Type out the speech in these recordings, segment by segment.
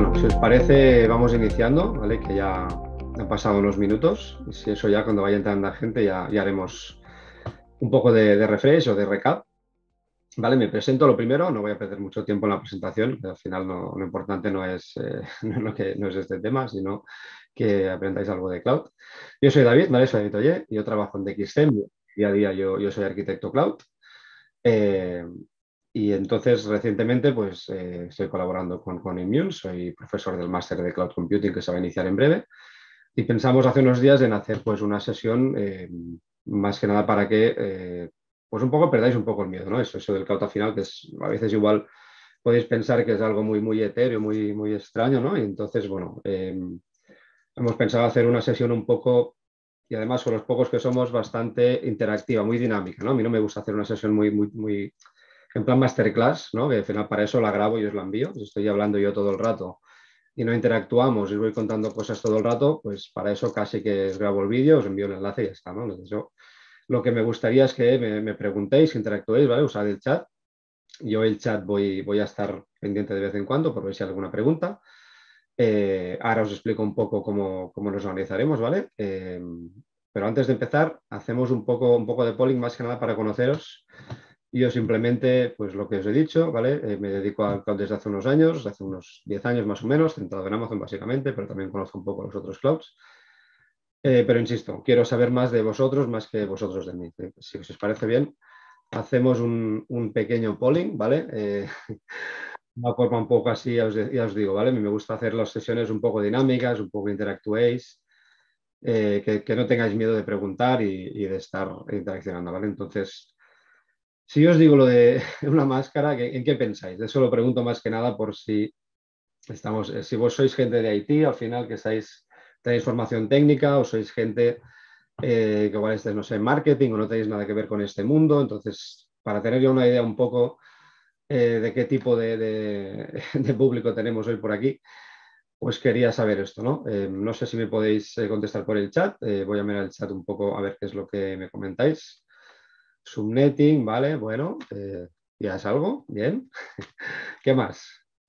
Bueno, si os parece, vamos iniciando, ¿vale? Que ya han pasado unos minutos. Y si eso ya cuando vaya entrando la gente ya haremos un poco de refresh o de recap. Vale, me presento lo primero, no voy a perder mucho tiempo en la presentación, que al final lo importante no es, no es este tema, sino que aprendáis algo de cloud. Yo soy David, ¿vale? Soy David Ollé, yo trabajo en DXCEM, día a día yo soy arquitecto cloud. Eh, y entonces recientemente pues estoy colaborando con Immune, soy profesor del máster de Cloud Computing que se va a iniciar en breve y pensamos hace unos días en hacer pues una sesión más que nada para que pues un poco perdáis un poco el miedo, ¿no? Eso del cloud al final que es a veces igual podéis pensar que es algo muy etéreo, muy extraño, ¿no? Y entonces, bueno, hemos pensado hacer una sesión un poco, y además con los pocos que somos, bastante interactiva, muy dinámica, ¿no? A mí no me gusta hacer una sesión muy en plan masterclass, ¿no? Que al final para eso la grabo y os la envío. Si estoy hablando yo todo el rato y no interactuamos y os voy contando cosas todo el rato, pues para eso casi que os grabo el vídeo, os envío el enlace y ya está, ¿no? Entonces yo, lo que me gustaría es que me preguntéis, interactuéis, ¿vale? Usad el chat. Yo el chat voy a estar pendiente de vez en cuando por ver si hay alguna pregunta. Ahora os explico un poco cómo nos organizaremos, ¿vale? Pero antes de empezar, hacemos un poco de polling más que nada para conoceros. Yo simplemente, pues lo que os he dicho, ¿vale? Me dedico al cloud desde hace unos años, hace unos 10 años más o menos, centrado en Amazon básicamente, pero también conozco un poco los otros clouds. Pero insisto, quiero saber más de vosotros, más que vosotros de mí. Si os parece bien, hacemos un pequeño polling, ¿vale? Una forma un poco así, ya os digo, ¿vale? A mí me gusta hacer las sesiones un poco dinámicas, un poco interactuéis, que no tengáis miedo de preguntar y de estar interaccionando, ¿vale? Entonces, si yo os digo lo de una máscara, ¿en qué pensáis? De eso lo pregunto más que nada por si estamos, si vos sois gente de IT, al final que tenéis formación técnica o sois gente que igual estáis, no sé, en marketing o no tenéis nada que ver con este mundo. Entonces, para tener yo una idea un poco de qué tipo de público tenemos hoy por aquí, pues quería saber esto, ¿no? No sé si me podéis contestar por el chat. Voy a mirar el chat un poco a ver qué es lo que me comentáis. Subnetting, vale, bueno, ya es algo, bien. ¿Qué más?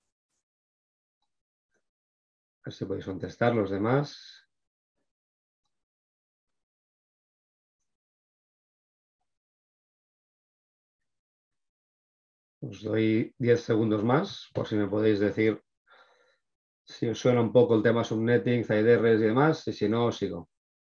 A ver si podéis contestar los demás. Os doy 10 segundos más por si me podéis decir si os suena un poco el tema subnetting, CIDRs y demás, y si no, os sigo.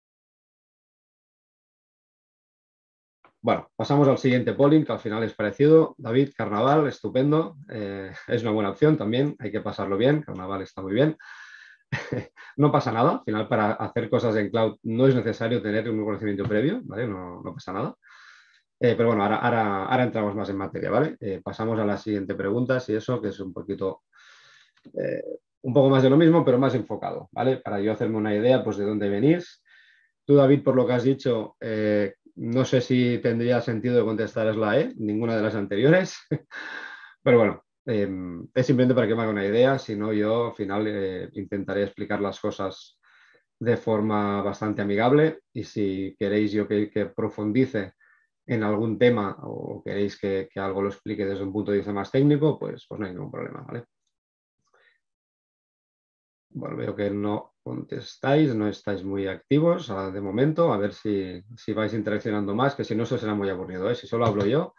Bueno, pasamos al siguiente polling, que al final es parecido. David, Carnaval, estupendo. Es una buena opción también, hay que pasarlo bien. Carnaval está muy bien. No pasa nada, al final para hacer cosas en cloud no es necesario tener un conocimiento previo, ¿vale? No pasa nada. Pero bueno, ahora entramos más en materia, ¿vale? Pasamos a la siguiente pregunta, si eso, que es eh, un poco más de lo mismo, pero más enfocado, ¿vale? Para yo hacerme una idea, pues, de dónde venís. Tú, David, por lo que has dicho, no sé si tendría sentido de contestar es la E, ninguna de las anteriores, pero bueno, es simplemente para que me haga una idea, si no yo al final intentaré explicar las cosas de forma bastante amigable y si queréis yo que profundice en algún tema o queréis que algo lo explique desde un punto de vista más técnico, pues no hay ningún problema, ¿vale? Bueno, veo que no contestáis, no estáis muy activos de momento, a ver si vais interaccionando más, que si no, eso será muy aburrido, ¿eh? Si solo hablo yo.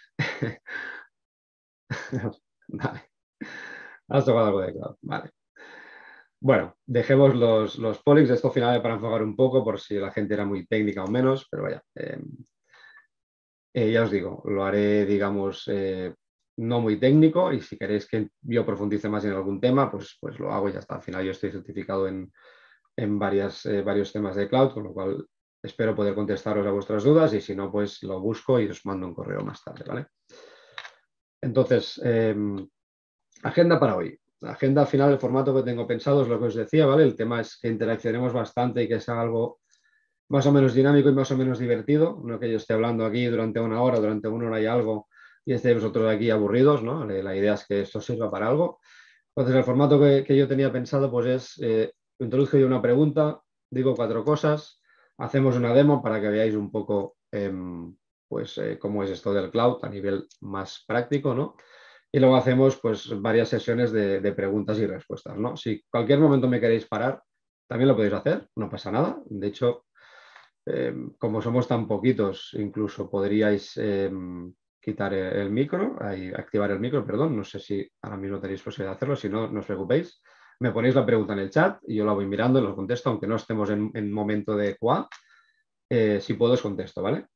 Vale, has tocado algo de cloud, vale. Bueno, dejemos los pollings, esto al final para enfocar un poco por si la gente era muy técnica o menos, pero vaya. Ya os digo, lo haré, digamos, no muy técnico y si queréis que yo profundice más en algún tema, pues lo hago y ya está. Al final yo estoy certificado en varios temas de cloud, con lo cual espero poder contestaros a vuestras dudas y si no, pues lo busco y os mando un correo más tarde, ¿vale? Entonces, agenda para hoy. La agenda al final, el formato que tengo pensado es lo que os decía, ¿vale? El tema es que interaccionemos bastante y que sea algo más o menos dinámico y más o menos divertido, no que yo esté hablando aquí durante durante una hora y algo, y estéis vosotros aquí aburridos, ¿no? La idea es que esto sirva para algo. Entonces, el formato que yo tenía pensado, pues es, introduzco yo una pregunta, digo cuatro cosas, hacemos una demo para que veáis un poco, pues, cómo es esto del cloud a nivel más práctico, ¿no? Y luego hacemos pues varias sesiones de preguntas y respuestas, ¿no? Si cualquier momento me queréis parar, también lo podéis hacer, no pasa nada. De hecho, como somos tan poquitos, incluso podríais quitar el micro, activar el micro, perdón. No sé si ahora mismo tenéis posibilidad de hacerlo, si no, no os preocupéis. Me ponéis la pregunta en el chat y yo la voy mirando y lo contesto, aunque no estemos en momento de QA. Si puedo, os contesto, ¿vale?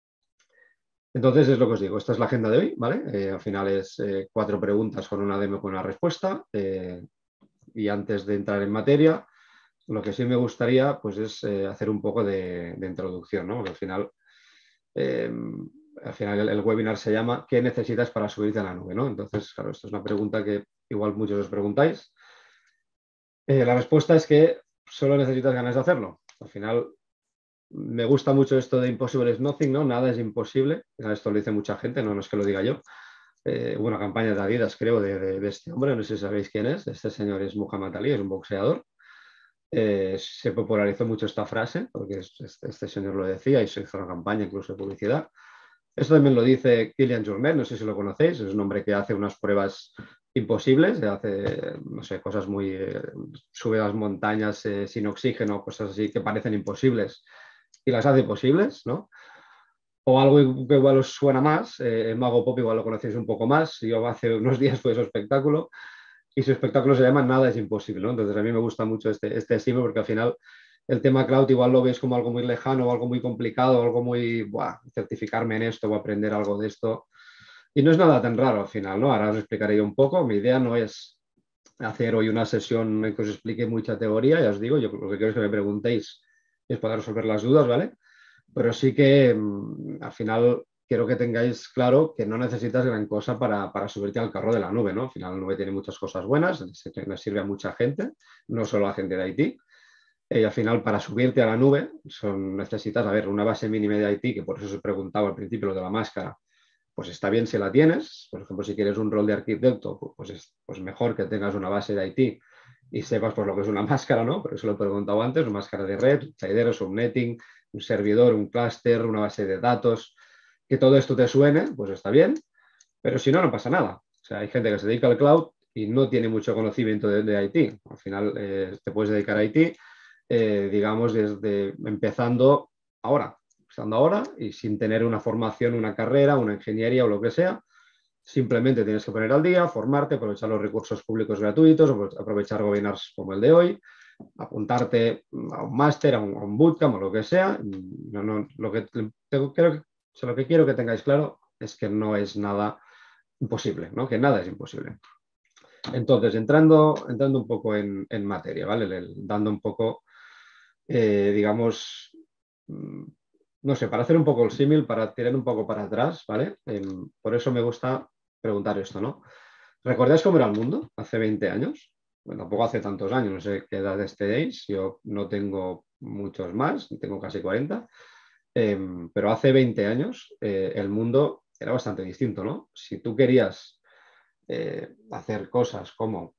Entonces es lo que os digo, esta es la agenda de hoy, ¿vale? Al final es 4 preguntas con una demo con una respuesta. Y antes de entrar en materia, lo que sí me gustaría pues es hacer un poco de introducción, ¿no? Porque eh, al final el webinar se llama ¿qué necesitas para subirte a la nube? ¿No? Entonces, claro, esto es una pregunta que igual muchos os preguntáis. La respuesta es que solo necesitas ganas de hacerlo. Al final me gusta mucho esto de impossible is nothing, ¿no? Nada es imposible. Esto lo dice mucha gente, no es que lo diga yo. Hubo una campaña de Adidas, creo, de este hombre, no sé si sabéis quién es. Este señor es Muhammad Ali, es un boxeador. Se popularizó mucho esta frase, porque este señor lo decía y se hizo una campaña incluso de publicidad. Esto también lo dice Kilian Jornet, no sé si lo conocéis, es un hombre que hace unas pruebas imposibles, hace, no sé, cosas muy... sube las montañas sin oxígeno, cosas así que parecen imposibles y las hace posibles, ¿no? O algo que igual os suena más, el Mago Pop igual lo conocéis un poco más, yo hace unos días fue su espectáculo y su espectáculo se llama Nada es imposible, ¿no? Entonces a mí me gusta mucho este símbolo porque al final el tema cloud igual lo veis como algo muy lejano o algo muy complicado, algo muy, buah, certificarme en esto o aprender algo de esto. Y no es nada tan raro al final, ¿no? Ahora os explicaré yo un poco. Mi idea no es hacer hoy una sesión en que os explique mucha teoría, ya os digo, yo lo que quiero es que me preguntéis y poder resolver las dudas, ¿vale? Pero sí que al final quiero que tengáis claro que no necesitas gran cosa para subirte al carro de la nube, ¿no? Al final la nube tiene muchas cosas buenas, le sirve a mucha gente, no solo a gente de IT. Y al final, para subirte a la nube, necesitas, a ver, una base mínima de IT, que por eso os he preguntado al principio lo de la máscara, pues está bien si la tienes. Por ejemplo, si quieres un rol de arquitecto, pues es pues mejor que tengas una base de IT y sepas pues, lo que es una máscara, ¿no? Por eso lo he preguntado antes, una máscara de red, un Taidero, un netting, un servidor, un clúster, una base de datos, que todo esto te suene, pues está bien, pero si no, no pasa nada. O sea, hay gente que se dedica al cloud y no tiene mucho conocimiento de IT. Al final, te puedes dedicar a IT, digamos, desde empezando ahora, y sin tener una formación, una carrera, una ingeniería o lo que sea. Simplemente tienes que poner al día, formarte, aprovechar los recursos públicos gratuitos, aprovechar webinars como el de hoy, apuntarte a un máster, a un bootcamp o lo que sea. Lo que quiero que tengáis claro es que no es nada imposible, ¿no? Que nada es imposible. Entonces, entrando un poco en materia, ¿vale? Dando un poco, digamos, mm, no sé, para hacer un poco el símil, para tirar un poco para atrás, ¿vale? Por eso me gusta preguntar esto, ¿no? ¿Recordáis cómo era el mundo hace 20 años? Bueno, tampoco hace tantos años, no sé qué edad tenéis, yo no tengo muchos más, tengo casi 40, pero hace 20 años el mundo era bastante distinto, ¿no? Si tú querías hacer cosas como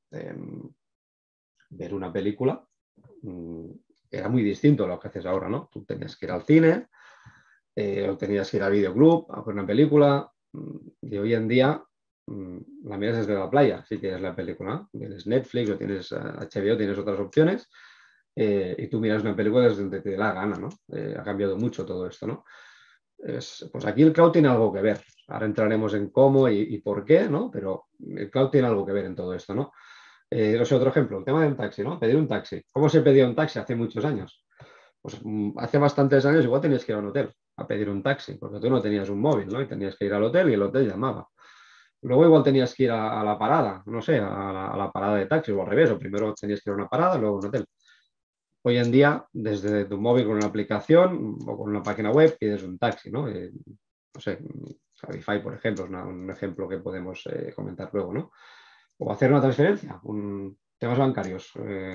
ver una película, mm, era muy distinto a lo que haces ahora, ¿no? Tú tenías que ir al cine, o tenías que ir al videoclub a ver una película, y hoy en día la miras desde la playa, si quieres la película, ¿no? Tienes Netflix o tienes HBO, tienes otras opciones, y tú miras una película desde donde te dé la gana, ¿no? Ha cambiado mucho todo esto, ¿no? Pues aquí el cloud tiene algo que ver. Ahora entraremos en cómo y por qué, ¿no? Pero el cloud tiene algo que ver en todo esto, ¿no? No sé, otro ejemplo, el tema del taxi, ¿no? Pedir un taxi. ¿Cómo se pedía un taxi hace muchos años? Pues hace bastantes años igual tenías que ir a un hotel a pedir un taxi, porque tú no tenías un móvil, ¿no? Y tenías que ir al hotel y el hotel llamaba. Luego igual tenías que ir a la parada, no sé, a la parada de taxi o al revés, o primero tenías que ir a una parada, luego a un hotel. Hoy en día, desde tu móvil con una aplicación o con una página web, pides un taxi, ¿no? No sé, Cabify, por ejemplo, es un ejemplo que podemos comentar luego, ¿no? O hacer una transferencia, temas bancarios.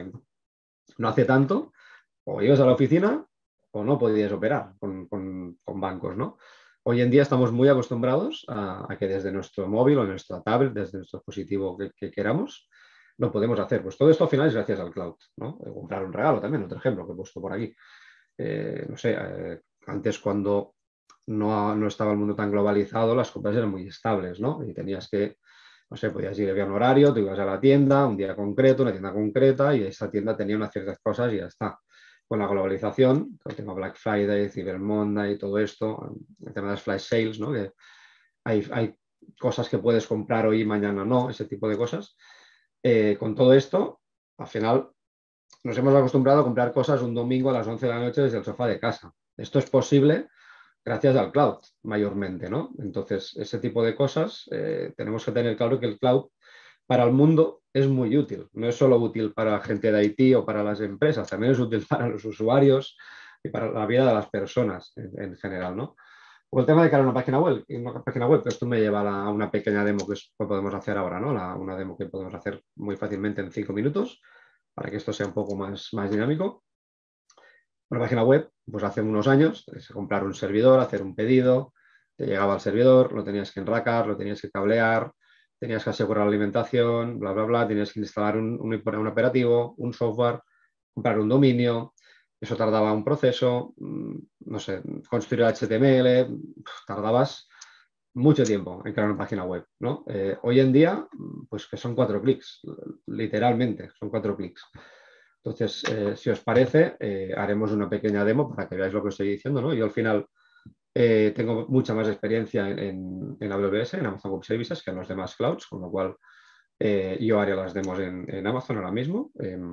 No hace tanto, o ibas a la oficina o no podías operar con bancos, ¿no? Hoy en día estamos muy acostumbrados a que desde nuestro móvil o nuestra tablet, desde nuestro dispositivo que queramos, lo podemos hacer. Pues todo esto al final es gracias al cloud, ¿no? Comprar un regalo también, otro ejemplo que he puesto por aquí. No sé, antes cuando no estaba el mundo tan globalizado, las compras eran muy estables, ¿no? Y tenías que no sé, podías ir, había un horario, tú ibas a la tienda, un día concreto, una tienda concreta, y esa tienda tenía unas ciertas cosas y ya está. Con la globalización, el tema Black Friday, Cyber Monday y todo esto, el tema de las flash sales, ¿no? Que hay cosas que puedes comprar hoy y mañana no, ese tipo de cosas. Con todo esto, al final nos hemos acostumbrado a comprar cosas un domingo a las 11 de la noche desde el sofá de casa. Esto es posible gracias al cloud, mayormente, ¿no? Entonces, ese tipo de cosas tenemos que tener claro que el cloud para el mundo es muy útil. No es solo útil para la gente de IT o para las empresas, también es útil para los usuarios y para la vida de las personas en general, ¿no? O el tema de crear una página web, esto me lleva a una pequeña demo que podemos hacer ahora, ¿no? Una demo que podemos hacer muy fácilmente en 5 minutos para que esto sea un poco más dinámico. Una página web, pues hace unos años, es comprar un servidor, hacer un pedido, te llegaba al servidor, lo tenías que enracar, lo tenías que cablear, tenías que asegurar la alimentación, bla, bla, bla, tenías que instalar un operativo, un software, comprar un dominio, eso tardaba un proceso, no sé, construir HTML, tardabas mucho tiempo en crear una página web, ¿no? Hoy en día, pues que son 4 clics, literalmente, son 4 clics. Entonces, si os parece, haremos una pequeña demo para que veáis lo que estoy diciendo, ¿no? Yo al final tengo mucha más experiencia en AWS, en Amazon Web Services, que en los demás clouds, con lo cual yo haré las demos en Amazon ahora mismo.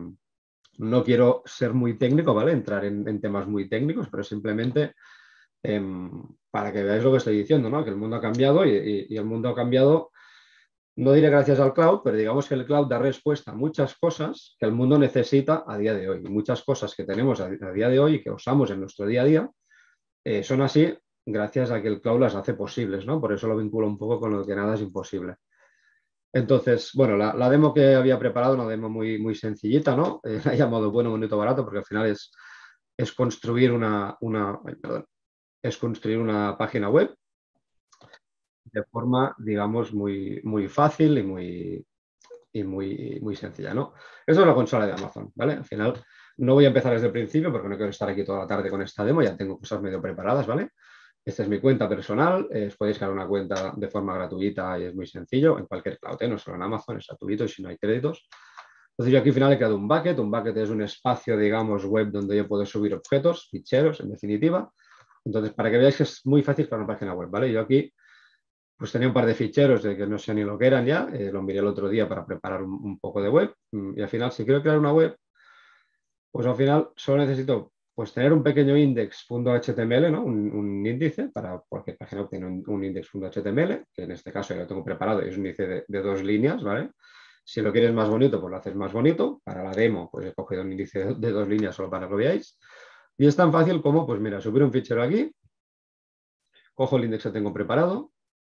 No quiero ser muy técnico, ¿vale? Entrar en temas muy técnicos, pero simplemente para que veáis lo que estoy diciendo, ¿no? Que el mundo ha cambiado y el mundo ha cambiado, no diré gracias al cloud, pero digamos que el cloud da respuesta a muchas cosas que el mundo necesita a día de hoy. Muchas cosas que tenemos a día de hoy y que usamos en nuestro día a día son así gracias a que el cloud las hace posibles, ¿no? Por eso lo vinculo un poco con lo de que nada es imposible. Entonces, bueno, la demo que había preparado, una demo muy sencillita, ¿no? La he llamado bueno, bonito, barato, porque al final es construir es construir una página web de forma, digamos, muy fácil y muy sencilla, ¿no? Eso es la consola de Amazon, ¿vale? Al final no voy a empezar desde el principio porque no quiero estar aquí toda la tarde con esta demo, ya tengo cosas medio preparadas, ¿vale? Esta es mi cuenta personal, os podéis crear una cuenta de forma gratuita y es muy sencillo en cualquier cloud, no solo en Amazon, es gratuito y si no hay créditos. Entonces yo aquí al final he creado un bucket es un espacio, digamos, web donde yo puedo subir objetos, ficheros, en definitiva. Entonces, para que veáis que es muy fácil crear una página web, ¿vale? Yo aquí pues tenía un par de ficheros de que no sé ni lo que eran ya, lo miré el otro día para preparar un poco de web y al final si quiero crear una web, pues al final solo necesito pues tener un pequeño index.html, ¿no? Un índice para cualquier página tiene un index.html, que en este caso ya lo tengo preparado, es un índice de 2 líneas, ¿vale? Si lo quieres más bonito, pues lo haces más bonito. Para la demo, pues he cogido un índice de 2 líneas solo para que lo veáis. Y es tan fácil como, pues mira, subir un fichero aquí, cojo el index que tengo preparado,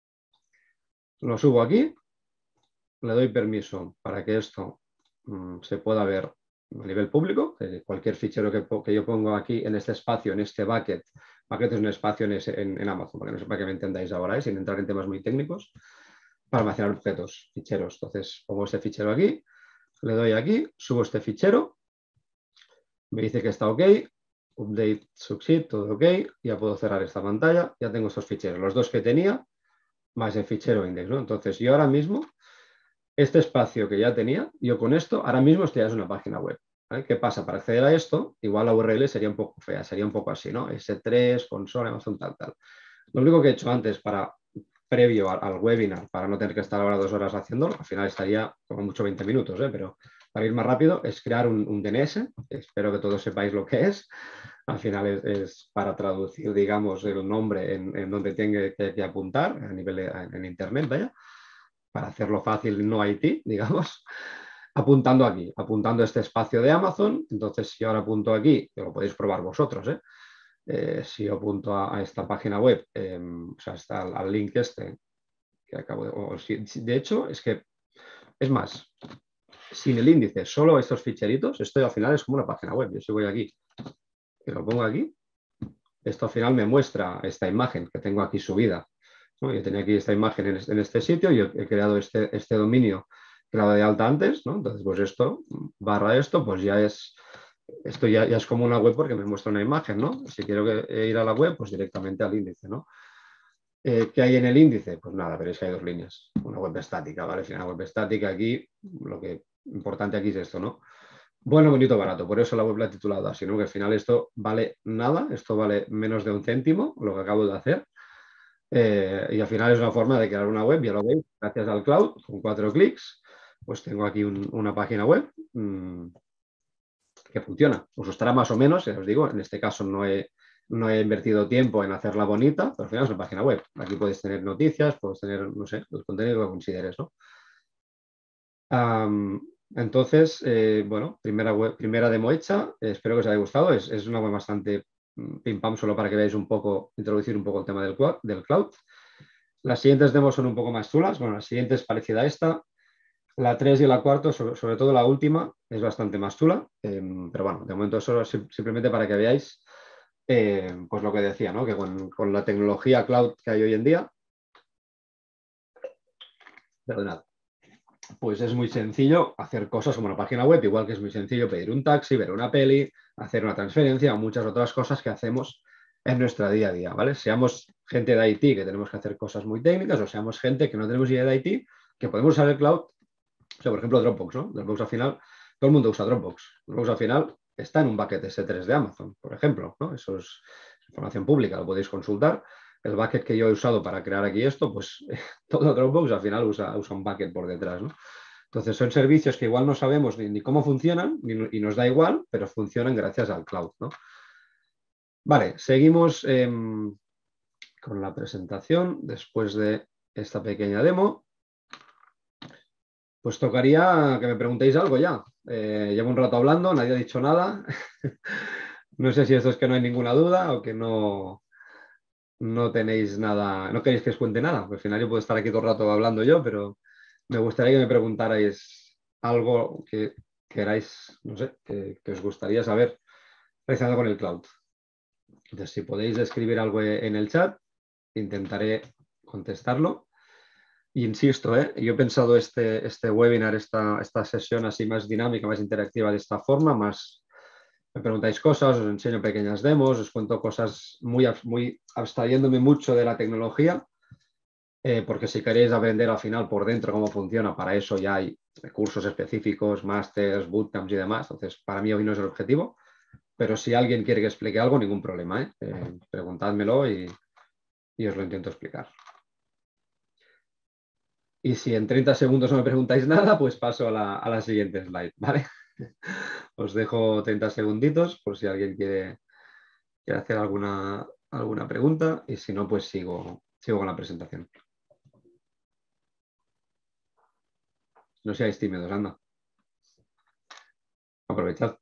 lo subo aquí, le doy permiso para que esto se pueda ver a nivel público, cualquier fichero que yo pongo aquí en este espacio, en este bucket es un espacio en Amazon, para que no sepa que me entendáis ahora, sin entrar en temas muy técnicos, para almacenar objetos, ficheros. Entonces pongo este fichero aquí, le doy aquí, subo este fichero, me dice que está ok, update succeed, todo ok, ya puedo cerrar esta pantalla, ya tengo estos ficheros, los dos que tenía, más el fichero index, ¿no? Entonces yo ahora mismo este espacio que ya tenía, yo con esto, ahora mismo estoy ya en una página web. ¿Vale? ¿Qué pasa? Para acceder a esto, igual la URL sería un poco fea, sería un poco así, ¿no? S3, console, Amazon, tal, tal. Lo único que he hecho antes previo al webinar, para no tener que estar ahora 2 horas haciéndolo, al final estaría como mucho 20 minutos, pero para ir más rápido es crear un DNS, espero que todos sepáis lo que es. Al final es para traducir, digamos, el nombre en donde tenga que apuntar a nivel en Internet, vaya para hacerlo fácil, no IT, digamos, apuntando aquí, apuntando este espacio de Amazon. Entonces, si ahora apunto aquí, que lo podéis probar vosotros, si yo apunto a esta página web, o sea, está al link este, que acabo de hecho, es que, es más, sin el índice, solo estos ficheritos, esto al final es como una página web. Yo si voy aquí, que lo pongo aquí, esto al final me muestra esta imagen que tengo aquí subida. ¿No? Yo tenía aquí esta imagen en este sitio, yo he creado este dominio que la de alta antes, ¿no? Entonces, pues esto, barra esto, pues esto ya es como una web porque me muestra una imagen, ¿no? Si quiero ir a la web, pues directamente al índice, ¿no? ¿Qué hay en el índice? Pues nada, veréis que hay dos líneas. Una web estática, ¿vale? Si una web estática aquí, lo que importante aquí es esto, ¿no? Bueno, bonito, barato. Por eso la web la he titulado así, ¿no? Que al final esto vale nada, esto vale menos de un céntimo, lo que acabo de hacer. Y al final es una forma de crear una web, ya lo veis, gracias al cloud, con 4 clics, pues tengo aquí una página web que funciona. Os gustará más o menos, ya os digo, en este caso no he invertido tiempo en hacerla bonita, pero al final es una página web. Aquí podéis tener noticias, podéis tener, no sé, el contenido que consideres, ¿no? Entonces, bueno, primera demo hecha, espero que os haya gustado. Es una web bastante pim pam, solo para que veáis un poco, introducir un poco el tema del cloud. Las siguientes demos son un poco más chulas. Bueno, la siguiente es parecida a esta. La 3 y la 4, sobre todo la última, es bastante más chula. Pero bueno, de momento solo simplemente para que veáis pues lo que decía, ¿no? Que con la tecnología cloud que hay hoy en día, perdonad, pues es muy sencillo hacer cosas como una página web, igual que es muy sencillo pedir un taxi, ver una peli, hacer una transferencia o muchas otras cosas que hacemos en nuestra día a día, ¿vale? Seamos gente de IT que tenemos que hacer cosas muy técnicas o seamos gente que no tenemos idea de IT, que podemos usar el cloud, o sea, por ejemplo, Dropbox, ¿no? Dropbox al final, todo el mundo usa Dropbox. Dropbox al final está en un bucket S3 de Amazon, por ejemplo, ¿no? Eso es información pública, lo podéis consultar. El bucket que yo he usado para crear aquí esto, pues todo Dropbox al final usa un bucket por detrás, ¿no? Entonces son servicios que igual no sabemos ni cómo funcionan y nos da igual, pero funcionan gracias al cloud, ¿no? Vale, seguimos con la presentación después de esta pequeña demo. Pues tocaría que me preguntéis algo ya. Llevo un rato hablando, nadie ha dicho nada. No sé si esto es que no hay ninguna duda o que no tenéis nada, no queréis que os cuente nada. Pues al final yo puedo estar aquí todo el rato hablando yo, pero me gustaría que me preguntarais algo que queráis, no sé, que os gustaría saber relacionado con el cloud. Entonces, si podéis escribir algo en el chat, intentaré contestarlo. Y insisto, yo he pensado este webinar, esta sesión así más dinámica, más interactiva de esta forma, más me preguntáis cosas, os enseño pequeñas demos, os cuento cosas muy abstrayéndome mucho de la tecnología, porque si queréis aprender al final por dentro cómo funciona, para eso ya hay cursos específicos, másters, bootcamps y demás. Entonces, para mí hoy no es el objetivo, pero si alguien quiere que explique algo, ningún problema, preguntádmelo y os lo intento explicar. Y si en 30 segundos no me preguntáis nada, pues paso a la siguiente slide, ¿vale? Os dejo 30 segunditos por si alguien quiere hacer alguna pregunta y si no, pues sigo con la presentación. No seáis tímidos, anda. Aprovechad.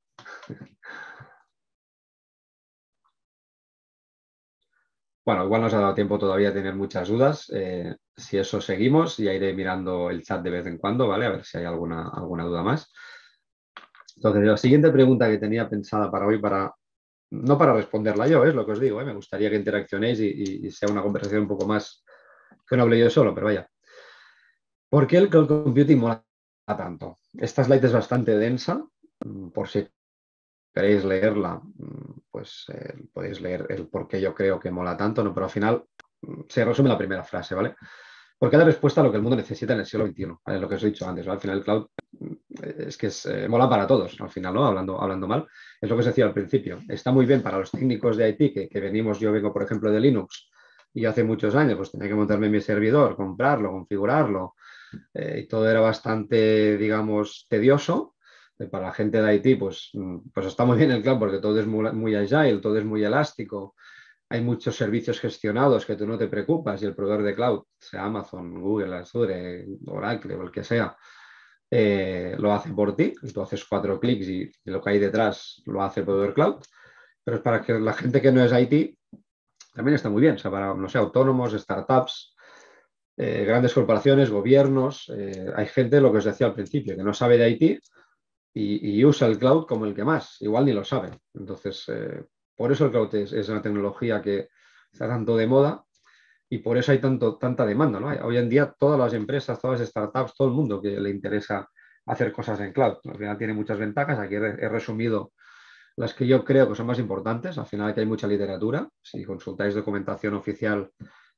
Bueno, igual nos ha dado tiempo todavía a tener muchas dudas. Si eso seguimos, ya iré mirando el chat de vez en cuando, ¿vale? A ver si hay alguna duda más. Entonces, la siguiente pregunta que tenía pensada para hoy, no para responderla yo, es lo que os digo, me gustaría que interaccionéis y sea una conversación un poco más que no hable yo solo, pero vaya. ¿Por qué el cloud computing mola tanto? Esta slide es bastante densa, por si queréis leerla, pues podéis leer el por qué yo creo que mola tanto, ¿no? Pero al final se resume la primera frase, ¿vale? Porque es la respuesta a lo que el mundo necesita en el siglo XXI, ¿vale? Lo que os he dicho antes, ¿no? Al final el cloud es que mola para todos, al final, ¿no? Hablando mal, es lo que os decía al principio. Está muy bien para los técnicos de IT, que venimos, yo vengo, por ejemplo, de Linux, y hace muchos años pues tenía que montarme mi servidor, comprarlo, configurarlo, y todo era bastante, digamos, tedioso. Para la gente de IT, pues está muy bien el cloud porque todo es muy agile, todo es muy elástico. Hay muchos servicios gestionados que tú no te preocupas y el proveedor de cloud, sea Amazon, Google, Azure, Oracle o el que sea, lo hace por ti. Y tú haces 4 clics y lo que hay detrás lo hace el proveedor cloud. Pero es para que la gente que no es IT también está muy bien. O sea, para, no sé, autónomos, startups, grandes corporaciones, gobiernos. Hay gente, lo que os decía al principio, que no sabe de IT y usa el cloud como el que más. Igual ni lo sabe. Entonces, por eso el cloud es una tecnología que está tanto de moda y por eso hay tanta demanda, ¿no? Hoy en día todas las empresas, todas las startups, todo el mundo que le interesa hacer cosas en cloud. Al final tiene muchas ventajas. Aquí he resumido las que yo creo que son más importantes. Al final aquí hay mucha literatura. Si consultáis documentación oficial,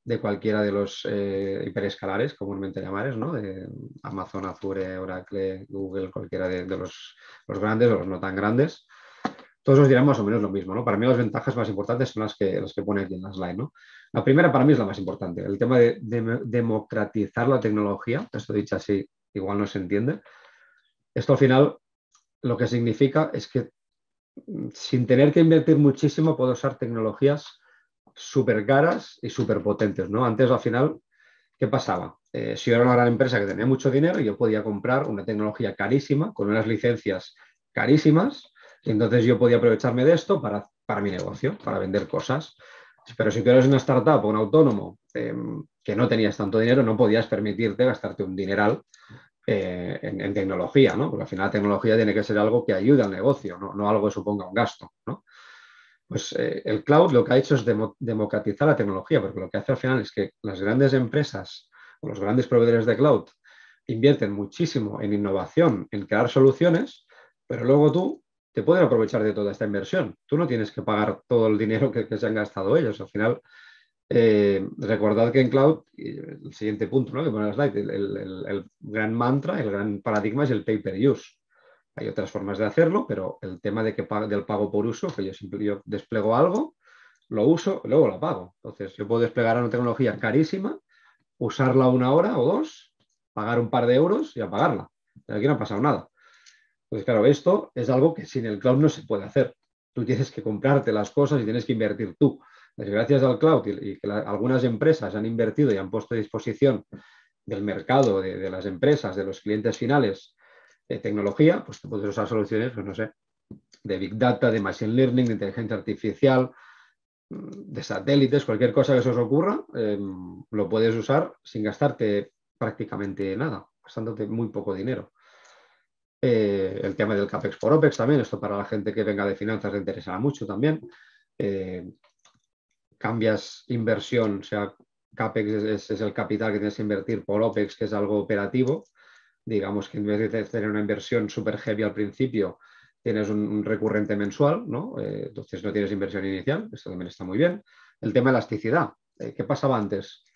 de cualquiera de los hiperescalares, comúnmente llamados, ¿no? De Amazon, Azure, Oracle, Google, cualquiera de los grandes o los no tan grandes. Todos os dirán más o menos lo mismo, ¿no? Para mí las ventajas más importantes son las que pone aquí en la slide, ¿no? La primera para mí es la más importante, el tema de democratizar la tecnología. Esto dicho así, igual no se entiende. Esto al final lo que significa es que sin tener que invertir muchísimo puedo usar tecnologías súper caras y súper potentes, ¿no? Antes al final, ¿qué pasaba? Si yo era una gran empresa que tenía mucho dinero, yo podía comprar una tecnología carísima con unas licencias carísimas y entonces yo podía aprovecharme de esto para mi negocio, para vender cosas. Pero si tú eres una startup o un autónomo que no tenías tanto dinero, no podías permitirte gastarte un dineral en tecnología, ¿no? Porque al final la tecnología tiene que ser algo que ayude al negocio, no algo que suponga un gasto, ¿no? Pues el cloud lo que ha hecho es democratizar la tecnología, porque lo que hace al final es que las grandes empresas o los grandes proveedores de cloud invierten muchísimo en innovación, en crear soluciones, pero luego tú te puedes aprovechar de toda esta inversión. Tú no tienes que pagar todo el dinero que se han gastado ellos. Al final, recordad que en cloud, el siguiente punto, ¿no? Que pone el slide, el gran mantra, el gran paradigma es el pay per use. Hay otras formas de hacerlo, pero el tema del pago por uso, que yo desplego algo, lo uso, luego lo pago. Entonces, yo puedo desplegar una tecnología carísima, usarla una hora o dos, pagar un par de euros y apagarla. Pero aquí no ha pasado nada. Pues claro, esto es algo que sin el cloud no se puede hacer. Tú tienes que comprarte las cosas y tienes que invertir tú. Pues gracias al cloud y que algunas empresas han invertido y han puesto a disposición del mercado, de las empresas, de los clientes finales, de tecnología, pues te puedes usar soluciones, pues no sé, de Big Data, de Machine Learning, de inteligencia artificial, de satélites, cualquier cosa que se os ocurra, lo puedes usar sin gastarte prácticamente nada, gastándote muy poco dinero. El tema del CAPEX por OPEX también, esto para la gente que venga de finanzas le interesará mucho también. Cambias inversión, o sea, CAPEX es el capital que tienes que invertir por OPEX, que es algo operativo. Digamos que en vez de tener una inversión súper heavy al principio, tienes un recurrente mensual, ¿no? Entonces no tienes inversión inicial, esto también está muy bien. El tema de elasticidad, ¿qué pasaba antes?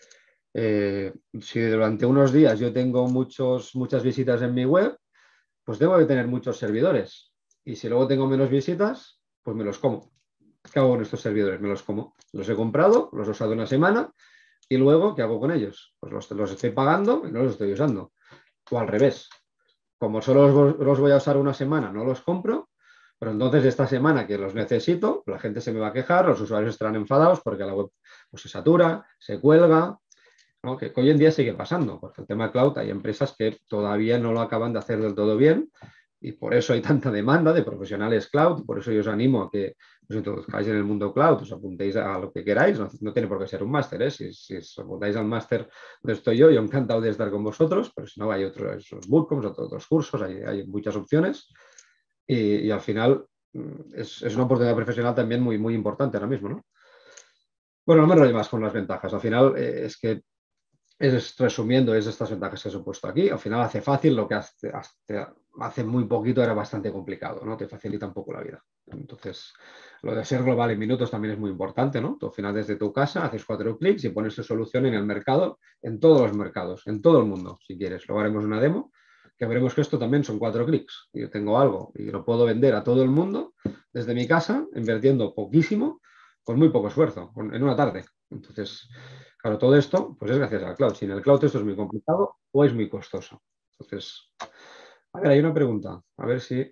Si durante unos días yo tengo muchas visitas en mi web, pues debo de tener muchos servidores. Y si luego tengo menos visitas, pues me los como. ¿Qué hago con estos servidores? Me los como. Los he comprado, los he usado una semana y luego, ¿qué hago con ellos? Pues los estoy pagando y no los estoy usando. O al revés. Como solo los voy a usar una semana, no los compro, pero entonces esta semana que los necesito, la gente se me va a quejar, los usuarios estarán enfadados porque la web pues, se satura, se cuelga, ¿no? Que hoy en día sigue pasando, porque el tema cloud hay empresas que todavía no lo acaban de hacer del todo bien y por eso hay tanta demanda de profesionales cloud, por eso yo os animo a que os introduzcáis en el mundo cloud, os apuntéis a lo que queráis, no tiene por qué ser un máster, ¿eh? Si os apuntáis al máster donde estoy yo encantado de estar con vosotros, pero si no hay otros bootcamps, otros cursos, hay muchas opciones y al final es una oportunidad profesional también muy, muy importante ahora mismo, ¿no? Bueno, no me enrollo más con las ventajas. Al final es que resumiendo, es estas ventajas que os he puesto aquí. Al final hace fácil lo que hace muy poquito era bastante complicado, ¿no? Te facilita un poco la vida. Entonces, lo de ser global en minutos también es muy importante, ¿no? Tú al final desde tu casa haces 4 clics y pones tu solución en el mercado, en todos los mercados, en todo el mundo, si quieres. Luego haremos una demo que veremos que esto también son 4 clics. Yo tengo algo y lo puedo vender a todo el mundo desde mi casa, invirtiendo poquísimo, con muy poco esfuerzo, en una tarde. Entonces, claro, todo esto pues es gracias al cloud. Sin el cloud esto es muy complicado o es muy costoso. Entonces, a ver, hay una pregunta. A ver si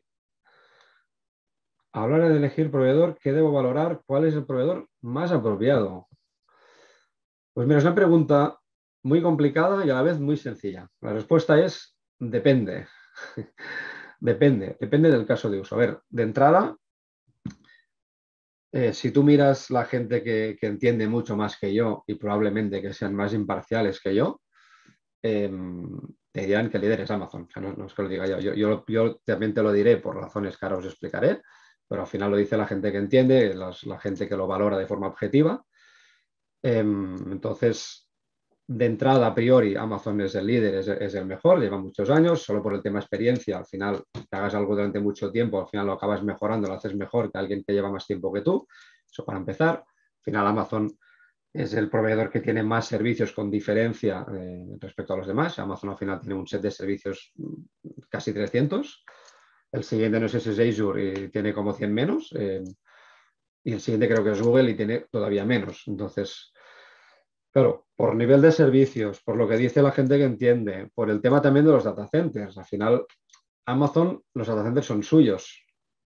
a la hora de elegir proveedor, ¿qué debo valorar? ¿Cuál es el proveedor más apropiado? Pues mira, es una pregunta muy complicada y a la vez muy sencilla. La respuesta es depende. Depende del caso de uso. A ver, de entrada, si tú miras la gente que entiende mucho más que yo y probablemente que sean más imparciales que yo, te dirán que el líder es Amazon. O sea, no es que lo diga yo. Yo también te lo diré por razones que ahora os explicaré, pero al final lo dice la gente que entiende, la gente que lo valora de forma objetiva. Entonces, de entrada, a priori, Amazon es el líder, es el mejor, lleva muchos años, solo por el tema experiencia, al final, que hagas algo durante mucho tiempo, al final lo acabas mejorando, lo haces mejor que alguien que lleva más tiempo que tú. Eso para empezar. Al final, Amazon es el proveedor que tiene más servicios con diferencia respecto a los demás. Amazon al final tiene un set de servicios casi 300. El siguiente no sé si es Azure y tiene como 100 menos. Y el siguiente creo que es Google y tiene todavía menos. Entonces, claro, por nivel de servicios, por lo que dice la gente que entiende, por el tema también de los data centers. Al final, Amazon, los data centers son suyos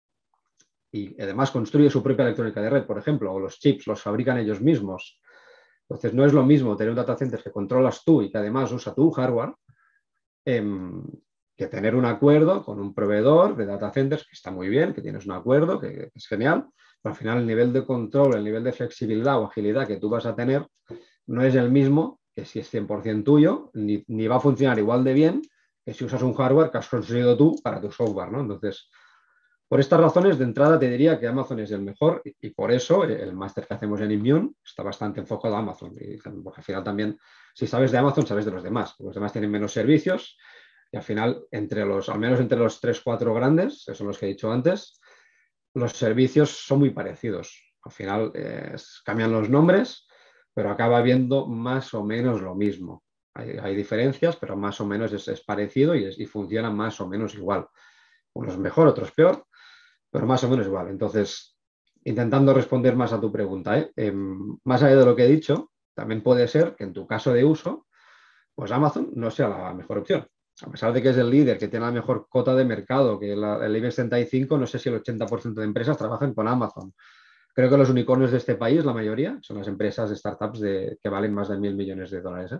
y además construye su propia electrónica de red, por ejemplo, o los chips los fabrican ellos mismos. Entonces, no es lo mismo tener un data center que controlas tú y que además usa tu hardware, eh, que tener un acuerdo con un proveedor de data centers que está muy bien, que tienes un acuerdo, que es genial, pero al final el nivel de control, el nivel de flexibilidad o agilidad que tú vas a tener no es el mismo que si es 100% tuyo, ni va a funcionar igual de bien que si usas un hardware que has construido tú para tu software, ¿no? Entonces, por estas razones, de entrada te diría que Amazon es el mejor y por eso el máster que hacemos en Immune está bastante enfocado a Amazon. Porque al final también, si sabes de Amazon, sabes de los demás. Los demás tienen menos servicios y al final, al menos entre los 3 4 grandes, que son los que he dicho antes, los servicios son muy parecidos. Al final cambian los nombres, pero acaba habiendo más o menos lo mismo. Hay diferencias, pero más o menos es parecido y funciona más o menos igual. Unos mejor, otros peor, pero más o menos igual. Entonces, intentando responder más a tu pregunta, más allá de lo que he dicho, también puede ser que en tu caso de uso, pues Amazon no sea la mejor opción. A pesar de que es el líder, que tiene la mejor cota de mercado, que el IBEX 35, no sé si el 80% de empresas trabajan con Amazon. Creo que los unicornios de este país, la mayoría, son las empresas, startups que valen más de 1.000 millones de dólares.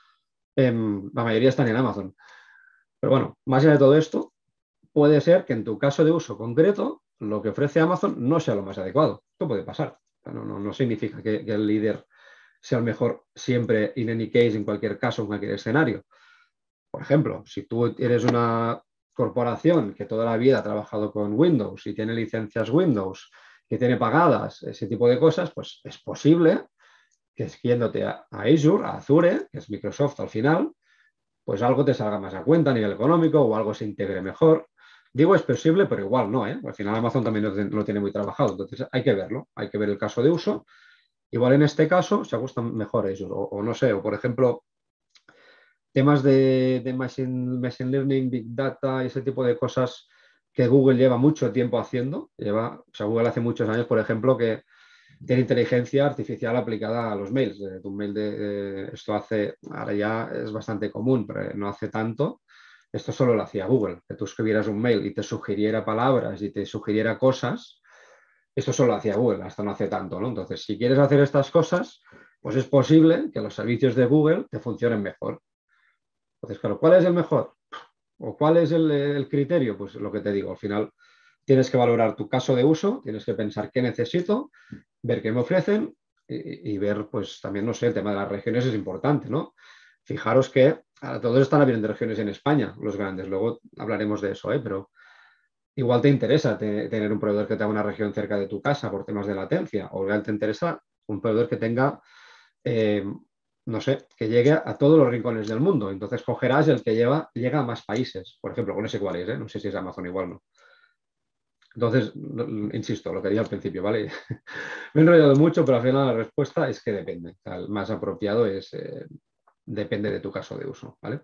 La mayoría están en Amazon. Pero bueno, más allá de todo esto, puede ser que en tu caso de uso concreto, lo que ofrece Amazon no sea lo más adecuado. Esto puede pasar. No significa que el líder sea el mejor siempre, in any case, en cualquier caso, en cualquier escenario. Por ejemplo, si tú eres una corporación que toda la vida ha trabajado con Windows y tiene licencias Windows, que tiene pagadas, ese tipo de cosas, pues es posible que yéndote a Azure, a Azure, que es Microsoft al final, pues algo te salga más a cuenta a nivel económico o algo se integre mejor. Digo, es posible, pero igual no, ¿eh? Al final Amazon también lo tiene muy trabajado, entonces hay que verlo, hay que ver el caso de uso. Igual en este caso se ajusta mejor a Azure, o no sé, o por ejemplo, temas de machine learning, big data y ese tipo de cosas que Google lleva mucho tiempo haciendo. O sea, Google hace muchos años, por ejemplo, que tiene inteligencia artificial aplicada a los mails. Tu mail esto ahora ya es bastante común, pero no hace tanto. Esto solo lo hacía Google, que tú escribieras un mail y te sugiriera palabras y te sugiriera cosas. Esto solo lo hacía Google, hasta no hace tanto, ¿no? Entonces, si quieres hacer estas cosas, pues es posible que los servicios de Google te funcionen mejor. Entonces, claro, ¿cuál es el mejor? ¿O cuál es el criterio? Pues lo que te digo, al final tienes que valorar tu caso de uso, tienes que pensar qué necesito, ver qué me ofrecen y ver, pues también, no sé, el tema de las regiones es importante, ¿no? Fijaros que todos están abriendo regiones en España, los grandes, luego hablaremos de eso, ¿eh? Pero igual te interesa tener un proveedor que tenga una región cerca de tu casa por temas de latencia, o igual te interesa un proveedor que tenga eh, no sé, que llegue a todos los rincones del mundo. Entonces cogerás el que llega a más países. Por ejemplo, no sé cuál es, ¿eh? No sé si es Amazon igual no. Entonces, insisto, lo que dije al principio, ¿vale? Me he enrollado mucho, pero al final la respuesta es que depende. O sea, el más apropiado depende de tu caso de uso, ¿vale?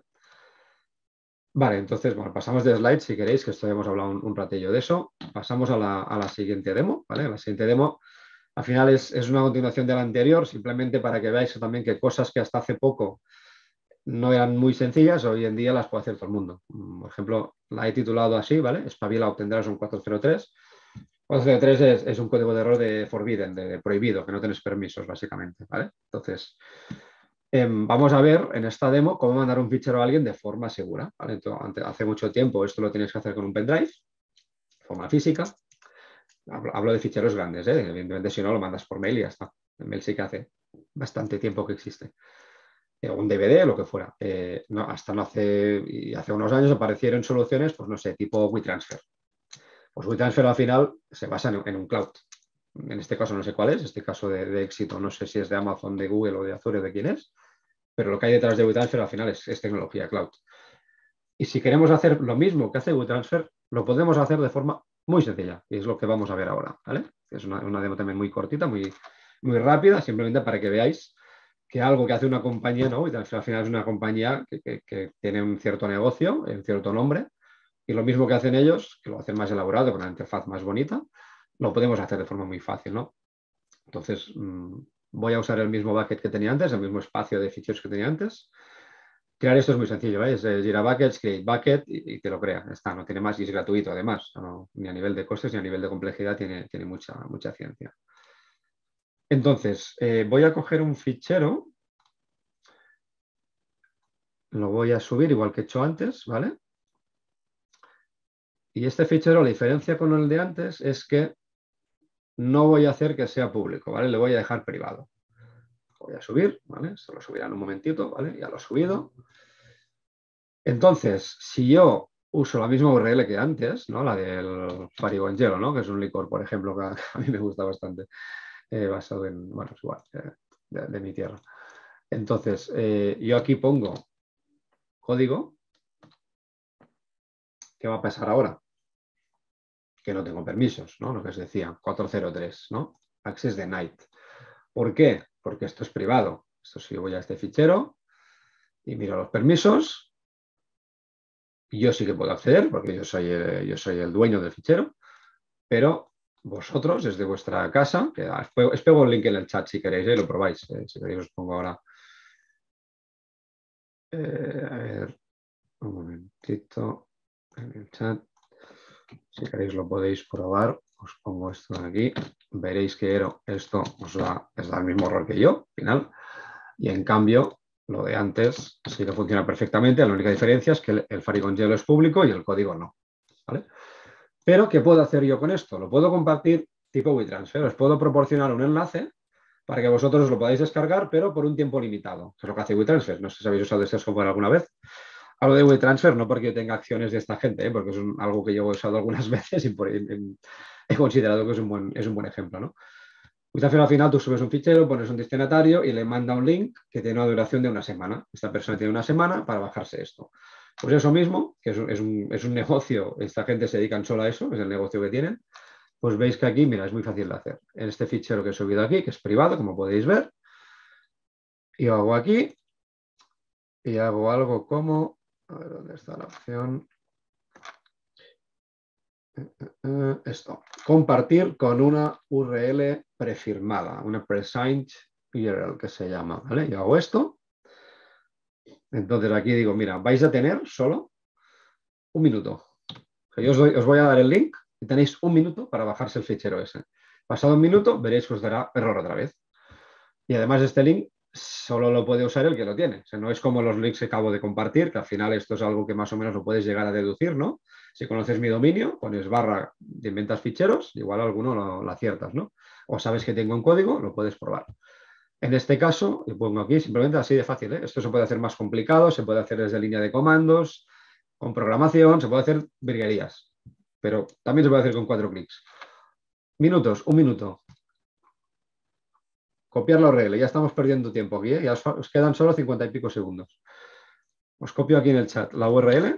Vale, entonces, bueno, pasamos de slides si queréis, que esto hemos hablado un ratillo de eso. Pasamos a la siguiente demo, ¿vale? La siguiente demo, al final es una continuación de la anterior, simplemente para que veáis también que cosas que hasta hace poco no eran muy sencillas, hoy en día las puede hacer todo el mundo. Por ejemplo, la he titulado así, ¿vale? Espabila, obtendrás un 403. 403 es un código de error de forbidden, de prohibido, que no tienes permisos, básicamente, ¿vale? Entonces, vamos a ver en esta demo cómo mandar un fichero a alguien de forma segura, ¿vale? Entonces, hace mucho tiempo esto lo tienes que hacer con un pendrive, de forma física. Hablo de ficheros grandes, ¿eh? Evidentemente, si no, lo mandas por mail y ya está. El mail sí que hace bastante tiempo que existe. Un DVD, lo que fuera. Hasta hace unos años aparecieron soluciones, pues no sé, tipo WeTransfer. Pues WeTransfer al final se basa en un cloud. En este caso no sé cuál es, este caso de éxito no sé si es de Amazon, de Google o de Azure o de quién es, pero lo que hay detrás de WeTransfer al final es tecnología cloud. Y si queremos hacer lo mismo que hace WeTransfer, lo podemos hacer de forma muy sencilla, y es lo que vamos a ver ahora, ¿vale? Es una demo también muy cortita, muy muy rápida, simplemente para que veáis que algo que hace una compañía, ¿no? Y al final es una compañía que tiene un cierto negocio, un cierto nombre, y lo mismo que hacen ellos, que lo hacen más elaborado, con una interfaz más bonita, lo podemos hacer de forma muy fácil, ¿no? Entonces, voy a usar el mismo bucket que tenía antes, el mismo espacio de ficheros que tenía antes. Crear esto es muy sencillo, ¿veis? Jira Buckets, Create Bucket y te lo crea. Está, no tiene más y es gratuito además. No, ni a nivel de costes ni a nivel de complejidad tiene mucha ciencia. Entonces, voy a coger un fichero, lo voy a subir igual que he hecho antes, ¿vale? Y este fichero, la diferencia con el de antes es que no voy a hacer que sea público, ¿vale? Le voy a dejar privado. Lo voy a subir, ¿vale? Esto lo subirá en un momentito, ¿vale? Ya lo he subido. Entonces, si yo uso la misma URL que antes, ¿no? La del Farigonjelo, ¿no? Que es un licor, por ejemplo, que a mí me gusta bastante, basado en, bueno, es igual, de mi tierra. Entonces, yo aquí pongo código. ¿Qué va a pasar ahora? Que no tengo permisos, ¿no? Lo que os decía, 403, ¿no? Access denied. ¿Por qué? Porque esto es privado. Esto si yo voy a este fichero y miro los permisos, yo sí que puedo acceder porque yo soy el dueño del fichero, pero vosotros desde vuestra casa, que os pego el link en el chat si queréis, lo probáis, si queréis os pongo ahora. A ver, un momentito en el chat. Si queréis lo podéis probar. Os pongo esto de aquí. Veréis que esto os da el mismo error que yo, al final. Y en cambio, lo de antes sí que funciona perfectamente. La única diferencia es que el Farigonjelo es público y el código no. ¿Vale? Pero, ¿qué puedo hacer yo con esto? Lo puedo compartir tipo WeTransfer. Os puedo proporcionar un enlace para que vosotros lo podáis descargar, pero por un tiempo limitado. Que es lo que hace WeTransfer. No sé si habéis usado este software alguna vez. Hablo de WeTransfer no porque yo tenga acciones de esta gente, porque es algo que yo he usado algunas veces y he considerado que es un buen ejemplo, ¿no? WeTransfer al final tú subes un fichero, pones un destinatario y le manda un link que tiene una duración de una semana. Esta persona tiene una semana para bajarse esto. Pues eso mismo, que es un negocio, esta gente se dedican solo a eso, es el negocio que tienen, pues veis que aquí, mira, es muy fácil de hacer. En este fichero que he subido aquí, que es privado, como podéis ver, yo hago aquí y hago algo como, a ver dónde está la opción, esto, compartir con una URL prefirmada, una pre-signed URL que se llama, ¿vale? Yo hago esto, entonces aquí digo, mira, vais a tener solo un minuto. O sea, yo os voy a dar el link y tenéis un minuto para bajarse el fichero ese. Pasado un minuto veréis que os dará error otra vez. Y además este link solo lo puede usar el que lo tiene. O sea, no es como los links que acabo de compartir, que al final esto es algo que más o menos lo puedes llegar a deducir, ¿no? Si conoces mi dominio, pones barra de inventas ficheros, igual alguno lo aciertas, ¿no? O sabes que tengo un código, lo puedes probar. En este caso, lo pongo aquí simplemente así de fácil, ¿eh? Esto se puede hacer más complicado, se puede hacer desde línea de comandos, con programación, se puede hacer virguerías, pero también se puede hacer con 4 clics. Minutos, un minuto. Copiar la URL, ya estamos perdiendo tiempo aquí, ¿eh? Ya os quedan solo 50 y pico segundos. Os copio aquí en el chat la URL.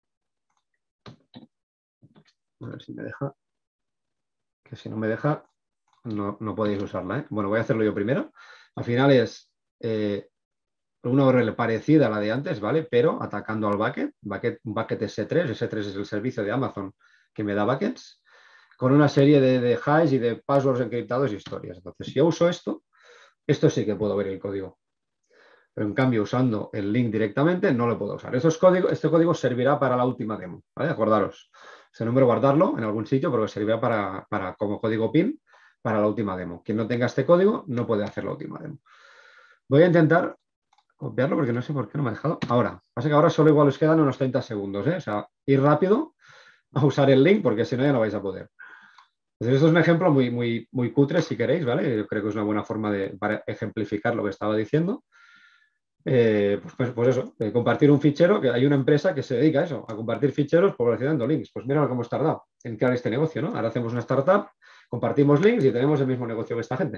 A ver si me deja. Que si no me deja, no podéis usarla, ¿eh? Bueno, voy a hacerlo yo primero. Al final es una URL parecida a la de antes, ¿vale? Pero atacando al bucket. Un bucket S3. S3 es el servicio de Amazon que me da buckets, con una serie de hash y de passwords encriptados y historias. Entonces, si yo uso esto sí que puedo ver el código. Pero en cambio, usando el link directamente, no lo puedo usar. Este código servirá para la última demo, ¿vale? Acordaros. Ese número guardarlo en algún sitio porque servirá como código PIN para la última demo. Quien no tenga este código no puede hacer la última demo. Voy a intentar copiarlo porque no sé por qué no me ha dejado. Ahora, pasa que ahora solo igual os quedan unos 30 segundos, ¿eh? O sea, ir rápido a usar el link porque si no ya no vais a poder. Entonces, esto es un ejemplo muy cutre si queréis, ¿vale? Yo creo que es una buena forma para ejemplificar lo que estaba diciendo. Pues eso, compartir un fichero, que hay una empresa que se dedica a eso, a compartir ficheros proporcionando links. Pues mira lo que hemos tardado en crear este negocio, ¿no? Ahora hacemos una startup, compartimos links y tenemos el mismo negocio que esta gente.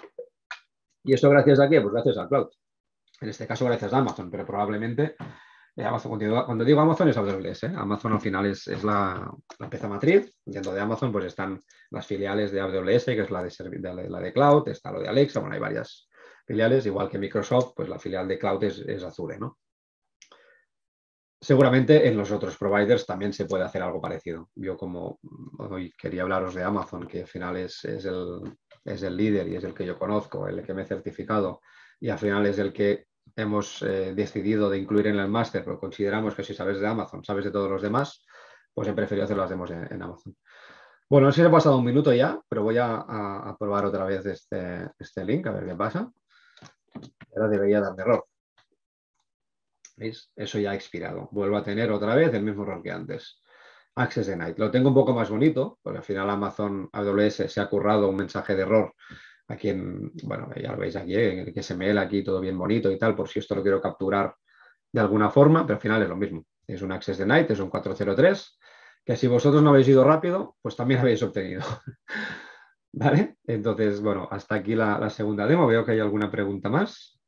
¿Y eso gracias a qué? Pues gracias al cloud. En este caso gracias a Amazon, pero probablemente Amazon, cuando digo Amazon es AWS, ¿eh? Amazon al final es la pieza matriz. Dentro de Amazon pues están las filiales de AWS, que es la de Cloud, está lo de Alexa, bueno, hay varias filiales, igual que Microsoft, pues la filial de Cloud es Azure, ¿no? Seguramente en los otros providers también se puede hacer algo parecido. Yo como hoy quería hablaros de Amazon, que al final es el líder y es el que yo conozco, el que me he certificado y al final es el que hemos decidido de incluir en el máster, pero consideramos que si sabes de Amazon, sabes de todos los demás, pues he preferido hacer las demos en Amazon. Bueno, no sé si he pasado un minuto ya, pero voy a probar otra vez este link, a ver qué pasa. Ahora debería darme error. ¿Veis? Eso ya ha expirado. Vuelvo a tener otra vez el mismo error que antes. Access Denied. Lo tengo un poco más bonito, porque al final Amazon AWS se ha currado un mensaje de error aquí bueno, ya lo veis aquí, en el XML, aquí todo bien bonito y tal, por si esto lo quiero capturar de alguna forma, pero al final es lo mismo. Es un Access Denied, es un 403, que si vosotros no habéis ido rápido, pues también habéis obtenido. ¿Vale? Entonces, bueno, hasta aquí la segunda demo. Veo que hay alguna pregunta más.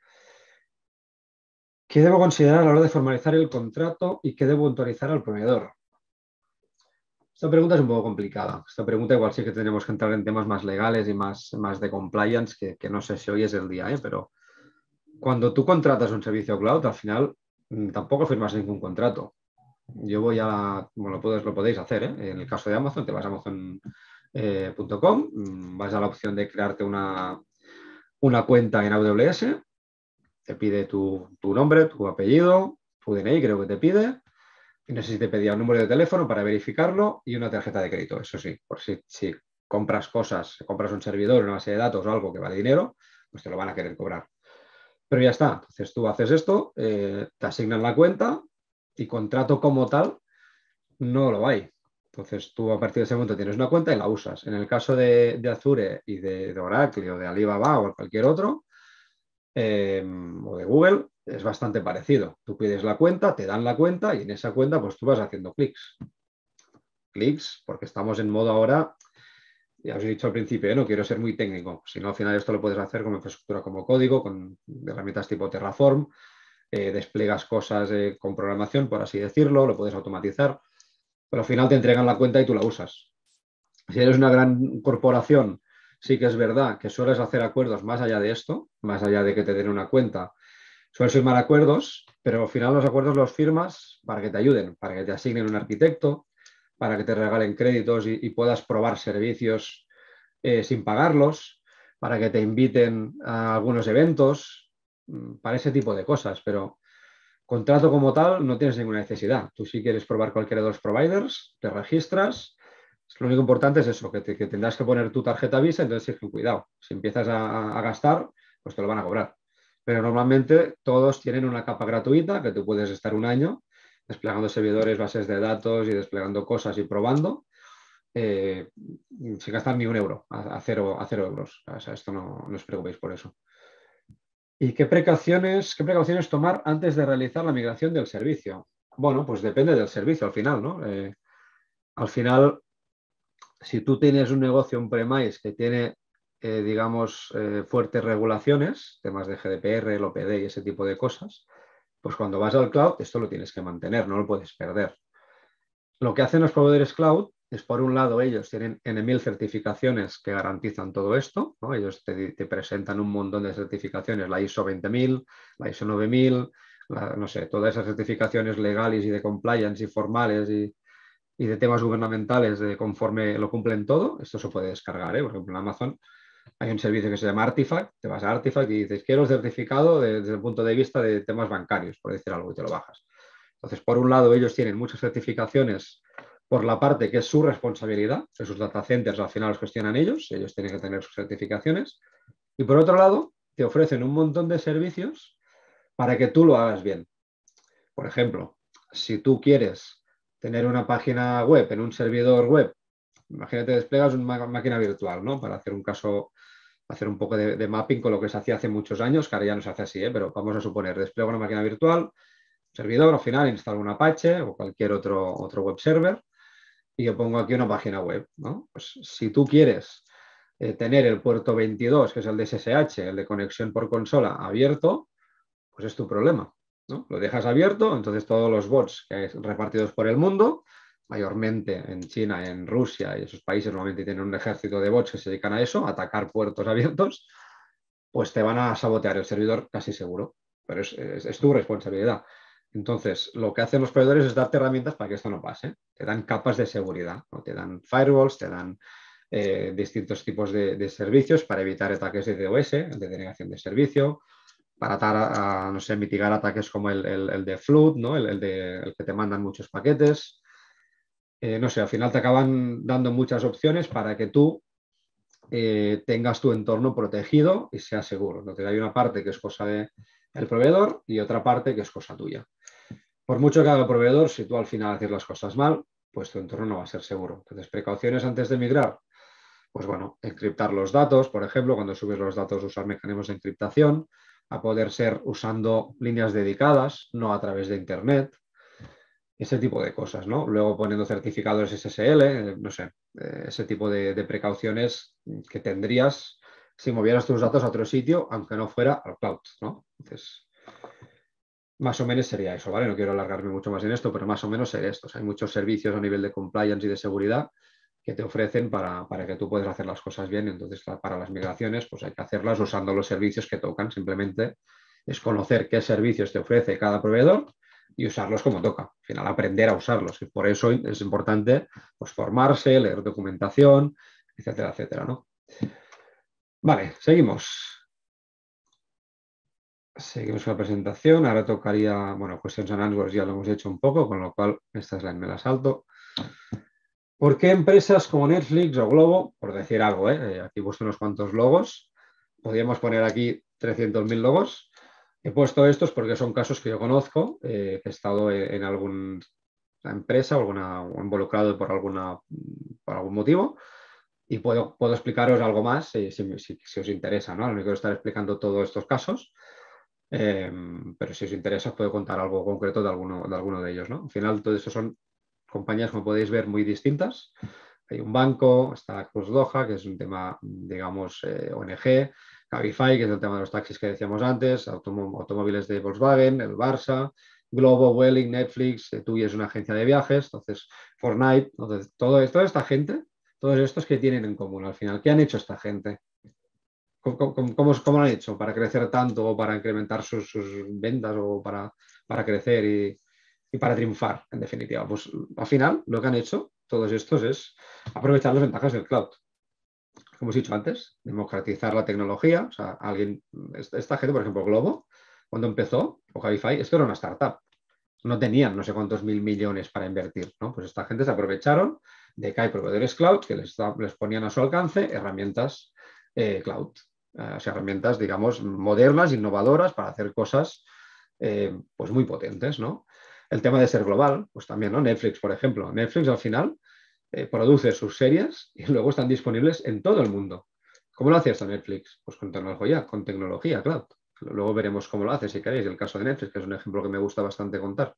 ¿Qué debo considerar a la hora de formalizar el contrato y qué debo autorizar al proveedor? Esta pregunta es un poco complicada. Esta pregunta igual sí que tenemos que entrar en temas más legales y más de compliance, que no sé si hoy es el día, pero cuando tú contratas un servicio cloud, al final tampoco firmas ningún contrato. Yo voy bueno, lo podéis hacer, ¿eh? En el caso de Amazon, te vas a amazon.com, vas a la opción de crearte una cuenta en AWS, te pide tu nombre, tu apellido, tu DNI, creo que te pide. Y no sé si te pedía un número de teléfono para verificarlo y una tarjeta de crédito. Eso sí, por si compras cosas, compras un servidor, una base de datos o algo que vale dinero, pues te lo van a querer cobrar. Pero ya está. Entonces tú haces esto, te asignan la cuenta y contrato como tal no lo hay. Entonces tú a partir de ese momento tienes una cuenta y la usas. En el caso de Azure y de Oracle o de Alibaba o cualquier otro, o de Google, es bastante parecido. Tú pides la cuenta, te dan la cuenta y en esa cuenta pues tú vas haciendo clics. Clics, porque estamos en modo ahora, ya os he dicho al principio, no quiero ser muy técnico, si no al final esto lo puedes hacer como infraestructura como código, con herramientas tipo Terraform, desplegas cosas con programación, por así decirlo, lo puedes automatizar, pero al final te entregan la cuenta y tú la usas. Si eres una gran corporación, sí que es verdad que sueles hacer acuerdos más allá de esto, más allá de que te den una cuenta. Sueles firmar acuerdos, pero al final los acuerdos los firmas para que te ayuden, para que te asignen un arquitecto, para que te regalen créditos y puedas probar servicios sin pagarlos, para que te inviten a algunos eventos, para ese tipo de cosas. Pero contrato como tal no tienes ninguna necesidad. Tú si quieres probar cualquiera de los providers, te registras. Lo único importante es eso, que tendrás que poner tu tarjeta Visa, entonces cuidado. Si empiezas a gastar, pues te lo van a cobrar. Pero normalmente todos tienen una capa gratuita que tú puedes estar un año desplegando servidores, bases de datos y desplegando cosas y probando sin gastar ni un euro, a cero euros. O sea, esto no os preocupéis por eso. ¿Y qué precauciones tomar antes de realizar la migración del servicio? Bueno, pues depende del servicio al final, ¿no? Al final, si tú tienes un negocio, un premise que tiene, digamos, fuertes regulaciones, temas de GDPR, el OPD y ese tipo de cosas, pues cuando vas al cloud, esto lo tienes que mantener, no lo puedes perder. Lo que hacen los proveedores cloud es, por un lado, ellos tienen N1000 certificaciones que garantizan todo esto, ¿no? Ellos te presentan un montón de certificaciones, la ISO 20000, la ISO 9000, no sé, todas esas certificaciones legales y de compliance y formales y de temas gubernamentales conforme lo cumplen todo. Esto se puede descargar, ¿eh? Por ejemplo, en Amazon hay un servicio que se llama Artifact, te vas a Artifact y dices, quiero el certificado desde el punto de vista de temas bancarios, por decir algo, y te lo bajas. Entonces, por un lado, ellos tienen muchas certificaciones por la parte que es su responsabilidad, que sus data centers al final los gestionan ellos tienen que tener sus certificaciones. Y por otro lado, te ofrecen un montón de servicios para que tú lo hagas bien. Por ejemplo, si tú quieres tener una página web en un servidor web, imagínate, desplegas una máquina virtual, ¿no? Para hacer un caso, hacer un poco de mapping con lo que se hacía hace muchos años, que ahora ya no se hace así, pero vamos a suponer, despliego una máquina virtual, servidor, al final instalo un Apache o cualquier otro web server y yo pongo aquí una página web, ¿no? Pues si tú quieres tener el puerto 22, que es el de SSH, el de conexión por consola, abierto, pues es tu problema. ¿no? Lo dejas abierto, entonces todos los bots que hay repartidos por el mundo, mayormente en China, en Rusia y esos países normalmente tienen un ejército de bots que se dedican a eso, a atacar puertos abiertos, pues te van a sabotear el servidor casi seguro, pero es tu responsabilidad. Entonces, lo que hacen los proveedores es darte herramientas para que esto no pase. Te dan capas de seguridad, ¿no? Te dan firewalls, te dan distintos tipos de servicios para evitar ataques de DOS, de denegación de servicio, para no sé, mitigar ataques como el de flood, ¿no? El que te mandan muchos paquetes. No sé, al final te acaban dando muchas opciones para que tú tengas tu entorno protegido y sea seguro. Entonces hay una parte que es cosa del proveedor y otra parte que es cosa tuya. Por mucho que haga el proveedor, si tú al final haces las cosas mal, pues tu entorno no va a ser seguro. Entonces, precauciones antes de migrar. Pues bueno, encriptar los datos, por ejemplo, cuando subes los datos, usar mecanismos de encriptación, a poder ser usando líneas dedicadas, no a través de Internet, ese tipo de cosas, ¿no? Luego poniendo certificados SSL, no sé, ese tipo de precauciones que tendrías si movieras tus datos a otro sitio, aunque no fuera al cloud, ¿no? Entonces, más o menos sería eso, ¿vale? No quiero alargarme mucho más en esto, pero más o menos sería esto. O sea, hay muchos servicios a nivel de compliance y de seguridad que te ofrecen para que tú puedas hacer las cosas bien. Entonces, para las migraciones, pues hay que hacerlas usando los servicios que tocan. Simplemente es conocer qué servicios te ofrece cada proveedor y usarlos como toca. Al final, aprender a usarlos. Y por eso es importante pues, formarse, leer documentación, etcétera, etcétera, ¿no? Vale, seguimos. Seguimos con la presentación. Ahora tocaría, bueno, questions and answers ya lo hemos hecho un poco, con lo cual esta slide me la salto. ¿Por qué empresas como Netflix o Globo, por decir algo, aquí he puesto unos cuantos logos, podríamos poner aquí 300.000 logos? He puesto estos porque son casos que yo conozco, que he estado en alguna empresa o involucrado por algún motivo y puedo explicaros algo más si os interesa, ¿no? No quiero estar explicando todos estos casos, pero si os interesa os puedo contar algo concreto de alguno de ellos, ¿no? Al final, todo eso son compañías, como podéis ver, muy distintas. Hay un banco, está Cruz Doha, que es un tema, digamos, ONG, Cabify, que es el tema de los taxis que decíamos antes, automóviles de Volkswagen, el Barça, Globo, Vueling, Netflix, TUI es una agencia de viajes, entonces Fortnite, entonces, toda esta gente, todos estos que tienen en común al final, ¿qué han hecho esta gente? ¿Cómo lo han hecho? ¿Para crecer tanto o para incrementar sus ventas o para crecer y para triunfar, en definitiva? Pues al final lo que han hecho todos estos es aprovechar las ventajas del cloud. Como os he dicho antes, democratizar la tecnología. O sea, esta gente, por ejemplo, Globo, cuando empezó, o Cabify, esto era una startup. No tenían no sé cuántos mil millones para invertir, ¿no? Pues esta gente se aprovecharon de que hay proveedores cloud que les ponían a su alcance herramientas cloud. O sea, herramientas, digamos, modernas, innovadoras para hacer cosas pues muy potentes, ¿no? El tema de ser global, pues también, ¿no? Netflix, por ejemplo. Netflix al final produce sus series y luego están disponibles en todo el mundo. ¿Cómo lo hace esto Netflix? Pues con tecnología cloud. Luego veremos cómo lo hace, si queréis, el caso de Netflix, que es un ejemplo que me gusta bastante contar.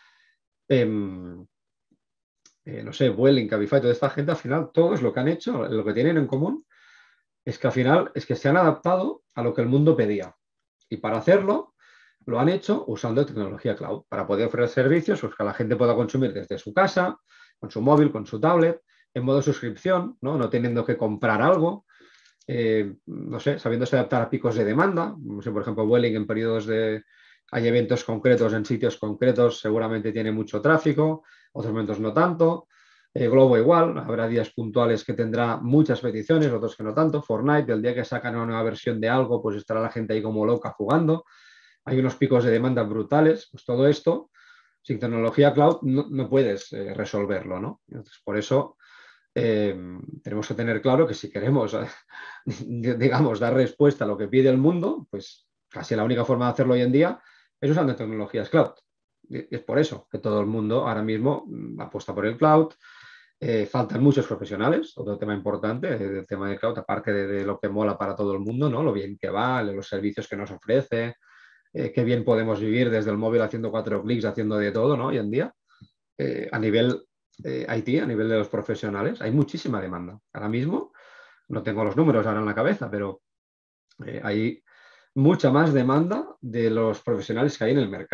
No sé, Vueling, Cabify, toda esta gente, al final, todos lo que han hecho, lo que tienen en común, es que al final es que se han adaptado a lo que el mundo pedía. Y para hacerlo, lo han hecho usando tecnología cloud, para poder ofrecer servicios pues, que la gente pueda consumir desde su casa, con su móvil, con su tablet, en modo suscripción, no teniendo que comprar algo, no sé, sabiéndose adaptar a picos de demanda. No sé, por ejemplo, Vueling en periodos de... Hay eventos concretos en sitios concretos, seguramente tiene mucho tráfico, otros momentos no tanto. Globo igual, habrá días puntuales que tendrá muchas peticiones, otros que no tanto. Fortnite, el día que sacan una nueva versión de algo, pues estará la gente ahí como loca jugando. Hay unos picos de demanda brutales. Pues todo esto, sin tecnología cloud, no puedes resolverlo, ¿no? Entonces, por eso tenemos que tener claro que si queremos, digamos, dar respuesta a lo que pide el mundo, pues casi la única forma de hacerlo hoy en día es usando tecnologías cloud. Y es por eso que todo el mundo ahora mismo apuesta por el cloud. Faltan muchos profesionales, otro tema importante, el tema del cloud, aparte de lo que mola para todo el mundo, ¿no? Lo bien que va, los servicios que nos ofrece, qué bien podemos vivir desde el móvil haciendo 4 clics, haciendo de todo, ¿no? Hoy en día, a nivel IT, a nivel de los profesionales, hay muchísima demanda. Ahora mismo, no tengo los números ahora en la cabeza, pero hay mucha más demanda de los profesionales que hay en el mercado.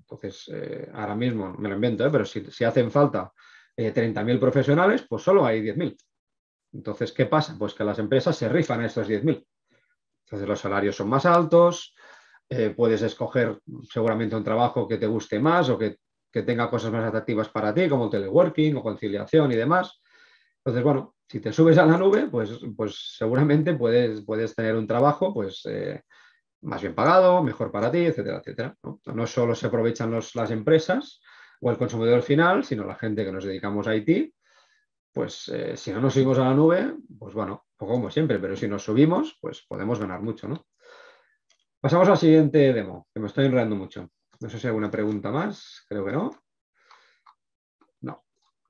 Entonces, ahora mismo me lo invento, pero si hacen falta 30.000 profesionales, pues solo hay 10.000. Entonces, ¿qué pasa? Pues que las empresas se rifan a estos 10.000. Entonces, los salarios son más altos, puedes escoger seguramente un trabajo que te guste más o que tenga cosas más atractivas para ti, como teleworking o conciliación y demás. Entonces, bueno, si te subes a la nube, pues seguramente puedes tener un trabajo pues, más bien pagado, mejor para ti, etcétera, etcétera. No solo se aprovechan las empresas o el consumidor final, sino la gente que nos dedicamos a IT. Pues si no nos subimos a la nube, pues bueno, poco como siempre, pero si nos subimos, pues podemos ganar mucho, ¿no? Pasamos al siguiente demo, que me estoy enredando mucho. No sé si hay alguna pregunta más, creo que no. No.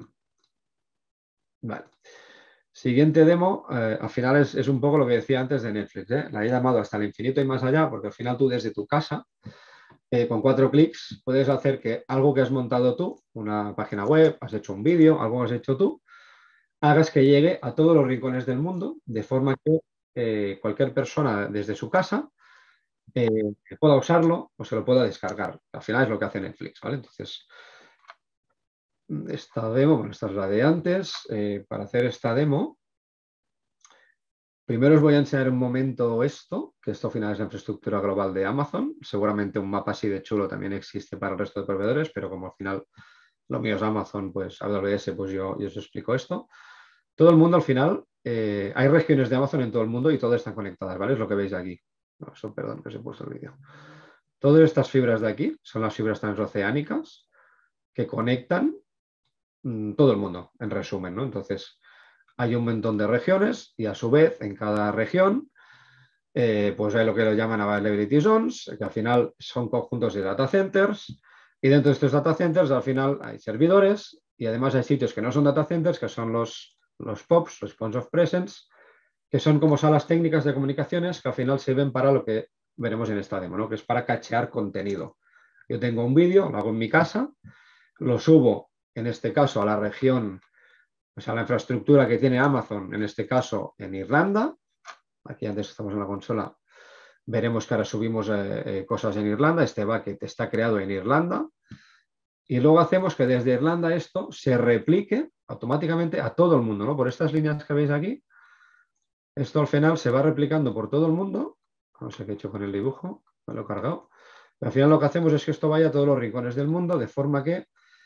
Vale. Siguiente demo, al final es un poco lo que decía antes de Netflix, ¿eh? La he llamado hasta el infinito y más allá, porque al final tú desde tu casa, con 4 clics, puedes hacer que algo que has montado tú, una página web, has hecho un vídeo, algo que has hecho tú, hagas que llegue a todos los rincones del mundo, de forma que cualquier persona desde su casa eh, pueda usarlo o se lo pueda descargar. Al final es lo que hace Netflix, ¿vale? Entonces, esta demo, bueno, esta es la de antes. Para hacer esta demo, primero os voy a enseñar un momento esto, que esto al final es la infraestructura global de Amazon. Seguramente un mapa así de chulo también existe para el resto de proveedores, pero como al final lo mío es Amazon, pues AWS, pues yo os explico esto. Todo el mundo al final, hay regiones de Amazon en todo el mundo y todas están conectadas, ¿vale? Es lo que veis aquí. No, eso, perdón, que os he puesto el vídeo. Todas estas fibras de aquí son las fibras transoceánicas que conectan todo el mundo, en resumen, ¿no? Entonces, hay un montón de regiones y a su vez, en cada región, pues hay lo que lo llaman Availability Zones, que al final son conjuntos de data centers, y dentro de estos data centers al final hay servidores y además hay sitios que no son data centers, que son los POPs, los Points of Presence, que son como salas técnicas de comunicaciones que al final sirven para lo que veremos en esta demo, ¿no? Que es para cachear contenido. Yo tengo un vídeo, lo hago en mi casa, lo subo, en este caso, a la región, pues a la infraestructura que tiene Amazon, en este caso en Irlanda. Aquí antes estamos en la consola, veremos que ahora subimos cosas en Irlanda. Este bucket está creado en Irlanda. Y luego hacemos que desde Irlanda esto se replique automáticamente a todo el mundo, ¿no? Por estas líneas que veis aquí, esto al final se va replicando por todo el mundo. No sé qué he hecho con el dibujo, me lo he cargado. Pero al final lo que hacemos es que esto vaya a todos los rincones del mundo, de forma que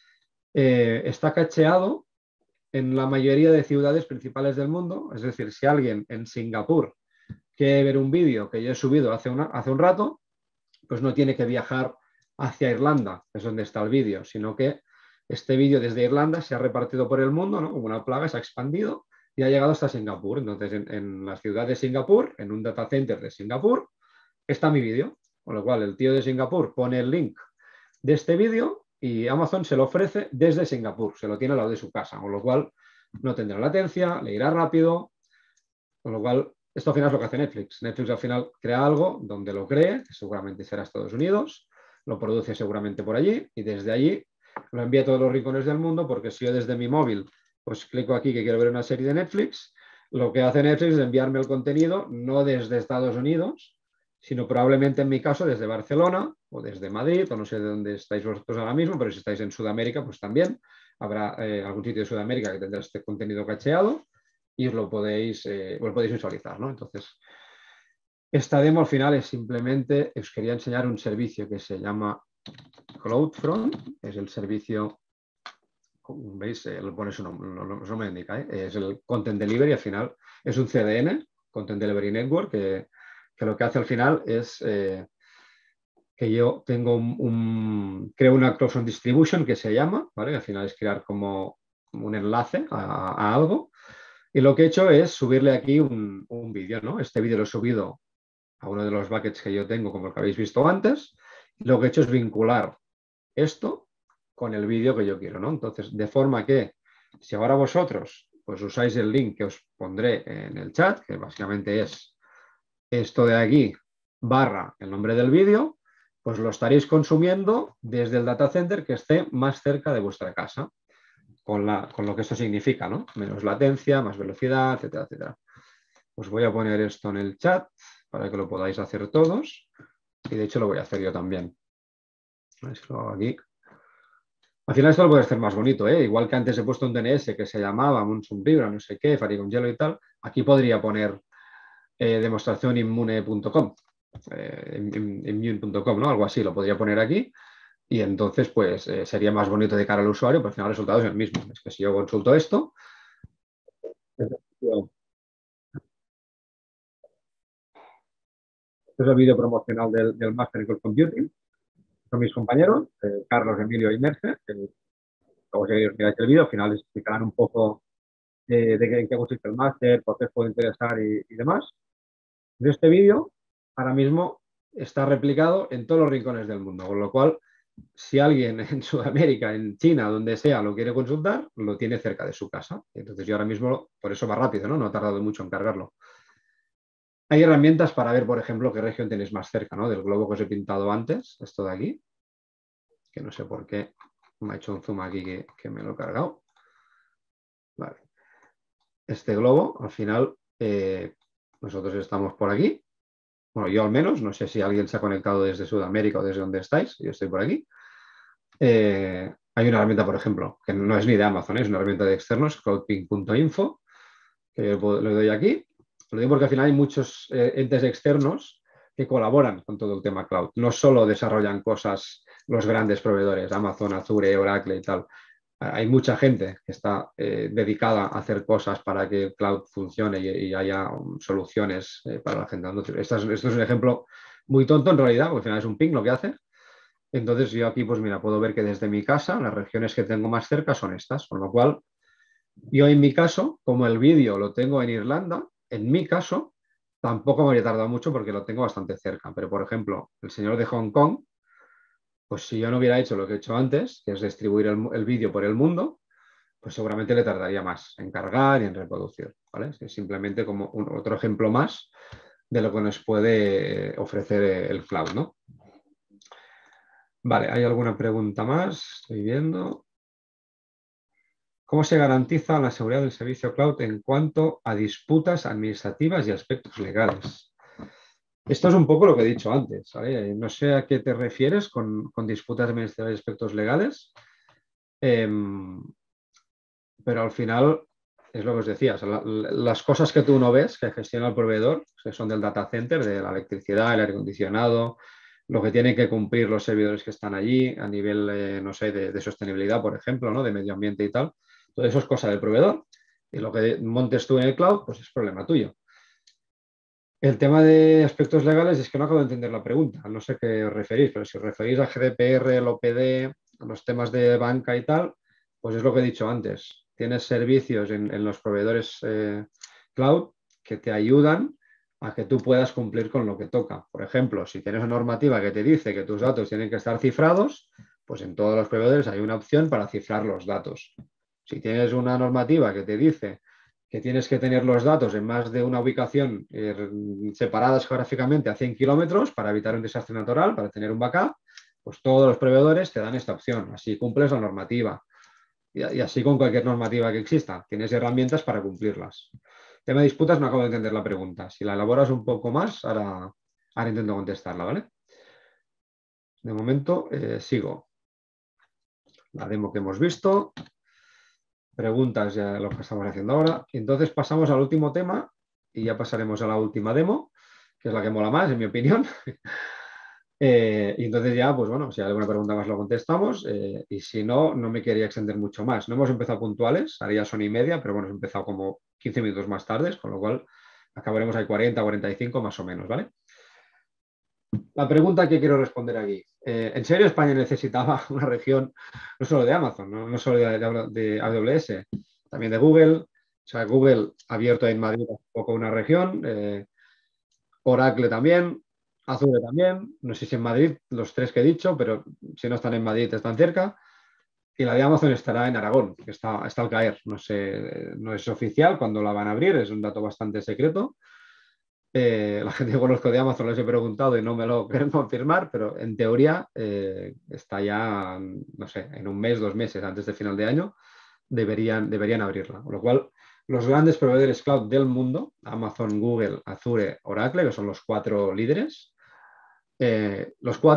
está cacheado en la mayoría de ciudades principales del mundo. Es decir, si alguien en Singapur quiere ver un vídeo que yo he subido hace un rato, pues no tiene que viajar hacia Irlanda, que es donde está el vídeo, sino que este vídeo desde Irlanda se ha repartido por el mundo, ¿no? Como una plaga, se ha expandido y ha llegado hasta Singapur. Entonces, en la ciudad de Singapur, en un data center de Singapur, está mi vídeo. Con lo cual, el tío de Singapur pone el link de este vídeo y Amazon se lo ofrece desde Singapur, se lo tiene al lado de su casa, con lo cual no tendrá latencia, le irá rápido, con lo cual esto al final es lo que hace Netflix. Netflix al final crea algo donde lo cree, que seguramente será Estados Unidos, lo produce seguramente por allí y desde allí lo envía a todos los rincones del mundo, porque si yo desde mi móvil pues clico aquí que quiero ver una serie de Netflix, lo que hace Netflix es enviarme el contenido no desde Estados Unidos, sino probablemente en mi caso desde Barcelona o desde Madrid, o no sé de dónde estáis vosotros ahora mismo, pero si estáis en Sudamérica, pues también habrá algún sitio de Sudamérica que tendrá este contenido cacheado y os lo podéis visualizar, ¿no? Entonces, esta demo al final es simplemente, os quería enseñar un servicio que se llama CloudFront, es el servicio, ¿veis? Lo pone su nombre, no me indica, es el Content Delivery, al final es un CDN, Content Delivery Network, que lo que hace al final es que yo tengo creo una cross-on distribution que se llama, ¿vale? Al final es crear como un enlace a algo. Y lo que he hecho es subirle aquí un vídeo, ¿no? Este vídeo lo he subido a uno de los buckets que yo tengo, como el que habéis visto antes. Y lo que he hecho es vincular esto con el vídeo que yo quiero, ¿no? Entonces, de forma que si ahora vosotros pues usáis el link que os pondré en el chat, que básicamente es esto de aquí, barra el nombre del vídeo, pues lo estaréis consumiendo desde el data center que esté más cerca de vuestra casa, con lo que esto significa, ¿no? Menos latencia, más velocidad, etcétera, etcétera. Os voy a poner esto en el chat para que lo podáis hacer todos y de hecho lo voy a hacer yo también. Es que lo hago aquí. Al final esto lo puedes hacer más bonito, ¿eh? Igual que antes he puesto un DNS que se llamaba Munsum Vibra, no sé qué, Farigongelo y tal. Aquí podría poner demostracioninmune.com, immune.com, ¿no? Algo así, lo podría poner aquí. Y entonces, pues, sería más bonito de cara al usuario, pero al final el resultado es el mismo. Es que si yo consulto esto, este es el vídeo promocional del Máster en Cloud Computing. Son mis compañeros, Carlos, Emilio y Merce, que luego si miráis el vídeo, al final les explicarán un poco en qué consiste el máster, por qué os puede interesar y demás. De este vídeo, ahora mismo está replicado en todos los rincones del mundo, con lo cual, si alguien en Sudamérica, en China, donde sea, lo quiere consultar, lo tiene cerca de su casa. Entonces yo ahora mismo, por eso va rápido, ¿no? No ha tardado mucho en cargarlo. Hay herramientas para ver, por ejemplo, qué región tenéis más cerca, ¿no? Del globo que os he pintado antes, esto de aquí, que no sé por qué me ha hecho un zoom aquí que me lo he cargado. Vale. Este globo, al final, nosotros estamos por aquí. Bueno, yo al menos, no sé si alguien se ha conectado desde Sudamérica o desde donde estáis, yo estoy por aquí. Hay una herramienta, por ejemplo, que no es ni de Amazon, es una herramienta de externos, cloudping.info, que le doy aquí. Lo digo porque al final hay muchos entes externos que colaboran con todo el tema cloud. No solo desarrollan cosas los grandes proveedores, Amazon, Azure, Oracle y tal. Hay mucha gente que está dedicada a hacer cosas para que el cloud funcione y haya soluciones para la gente. Entonces, esto es un ejemplo muy tonto en realidad, porque al final es un ping lo que hace. Entonces yo aquí, pues mira, puedo ver que desde mi casa las regiones que tengo más cerca son estas, con lo cual yo en mi caso, como el vídeo lo tengo en Irlanda, en mi caso tampoco me habría tardado mucho porque lo tengo bastante cerca. Pero, por ejemplo, el señor de Hong Kong, pues si yo no hubiera hecho lo que he hecho antes, que es distribuir el vídeo por el mundo, pues seguramente le tardaría más en cargar y en reproducir, ¿vale? Es simplemente como otro ejemplo más de lo que nos puede ofrecer el cloud, ¿no? Vale, ¿hay alguna pregunta más? Estoy viendo. ¿Cómo se garantiza la seguridad del servicio cloud en cuanto a disputas administrativas y aspectos legales? Esto es un poco lo que he dicho antes, ¿vale? No sé a qué te refieres con disputas administrativas y aspectos legales, pero al final es lo que os decía, o sea, las cosas que tú no ves que gestiona el proveedor, que son del data center, de la electricidad, el aire acondicionado, lo que tienen que cumplir los servidores que están allí a nivel, no sé, de sostenibilidad, por ejemplo, ¿no? De medio ambiente y tal. Todo eso es cosa del proveedor y lo que montes tú en el cloud, pues es problema tuyo. El tema de aspectos legales es que no acabo de entender la pregunta, no sé qué os referís, pero si os referís a GDPR, el OPD, a los temas de banca y tal, pues es lo que he dicho antes. Tienes servicios en los proveedores cloud que te ayudan a que tú puedas cumplir con lo que toca. Por ejemplo, si tienes una normativa que te dice que tus datos tienen que estar cifrados, pues en todos los proveedores hay una opción para cifrar los datos. Si tienes una normativa que te dice que tienes que tener los datos en más de una ubicación separadas geográficamente a 100 kilómetros para evitar un desastre natural, para tener un backup, pues todos los proveedores te dan esta opción. Así cumples la normativa. Y así con cualquier normativa que exista. Tienes herramientas para cumplirlas. Tema de disputas, no acabo de entender la pregunta. Si la elaboras un poco más, ahora intento contestarla, ¿vale? De momento, sigo. La demo que hemos visto. Preguntas ya lo que estamos haciendo ahora. Y entonces pasamos al último tema y ya pasaremos a la última demo, que es la que mola más, en mi opinión. Y entonces ya, pues bueno, si hay alguna pregunta más lo contestamos y si no, no me quería extender mucho más. No hemos empezado puntuales, ahora ya son y media, pero bueno, hemos empezado como 15 minutos más tarde, con lo cual acabaremos a 40, 45 más o menos, ¿vale? La pregunta que quiero responder aquí. ¿En serio España necesitaba una región no solo de Amazon, no solo de AWS, también de Google? O sea, Google ha abierto en Madrid hace poco una región, Oracle también, Azure también, no sé si en Madrid, los tres que he dicho, pero si no están en Madrid están cerca. Y la de Amazon estará en Aragón, que está al caer. No sé, no es oficial cuando la van a abrir, es un dato bastante secreto. La gente que conozco de Amazon les he preguntado y no me lo quieren confirmar, pero en teoría está ya, no sé, en un mes, 2 meses antes de final de año, deberían abrirla. Con lo cual, los grandes proveedores cloud del mundo, Amazon, Google, Azure, Oracle, que son los cuatro líderes, los cuatro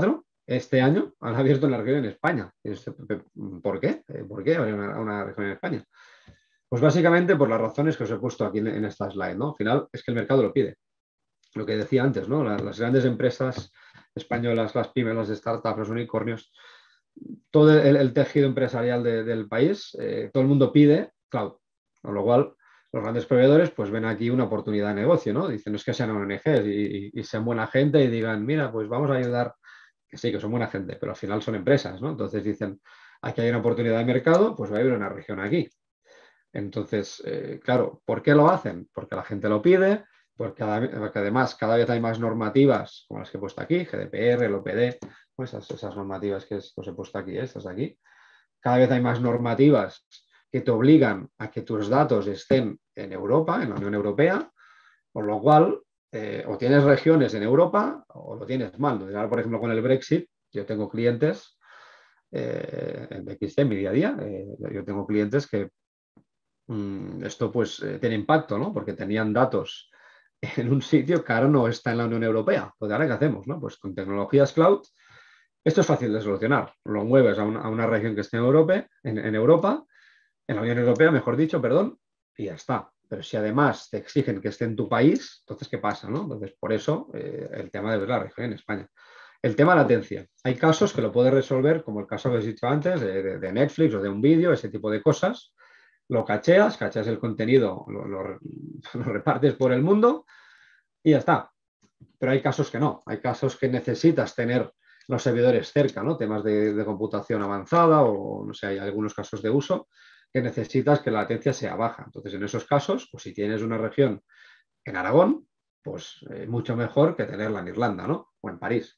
este año han abierto una región en España. ¿Por qué? ¿Por qué abrir una región en España? Pues básicamente por las razones que os he puesto aquí en esta slide, ¿no? Al final es que el mercado lo pide. Lo que decía antes, ¿no? Las grandes empresas españolas, las pymes, las startups, los unicornios, todo el tejido empresarial del país, todo el mundo pide cloud. Con lo cual, los grandes proveedores pues ven aquí una oportunidad de negocio, ¿no? Dicen, no es que sean ONGs y sean buena gente y digan, mira, pues vamos a ayudar, que sí, que son buena gente, pero al final son empresas, ¿no? Entonces dicen, aquí hay una oportunidad de mercado, pues va a haber una región aquí. Entonces, claro, ¿por qué lo hacen? Porque la gente lo pide, porque además cada vez hay más normativas, como las que he puesto aquí, GDPR, el OPD, pues esas normativas que os he puesto aquí, estas de aquí. Cada vez hay más normativas que te obligan a que tus datos estén en Europa, en la Unión Europea, con lo cual, o tienes regiones en Europa o lo tienes mal. Entonces, ahora, por ejemplo, con el Brexit, yo tengo clientes en XT, en mi día a día, yo tengo clientes que esto pues tiene impacto, ¿no? Porque tenían datos en un sitio que ahora no está en la Unión Europea. Pues ahora, ¿qué hacemos? ¿No? Pues con tecnologías cloud, esto es fácil de solucionar. Lo mueves a una región que esté en Europa, en la Unión Europea, mejor dicho, perdón, y ya está. Pero si además te exigen que esté en tu país, entonces, ¿qué pasa? ¿No? Entonces, por eso el tema de ver la región en España. El tema de latencia. Hay casos que lo puedes resolver, como el caso que os he dicho antes, de Netflix o de un vídeo, ese tipo de cosas. Lo cacheas el contenido, lo repartes por el mundo y ya está. Pero hay casos que no. Hay casos que necesitas tener los servidores cerca, ¿no? Temas de computación avanzada o, no sé, hay algunos casos de uso que necesitas que la latencia sea baja. Entonces, en esos casos, pues si tienes una región en Aragón, pues mucho mejor que tenerla en Irlanda, ¿no? O en París.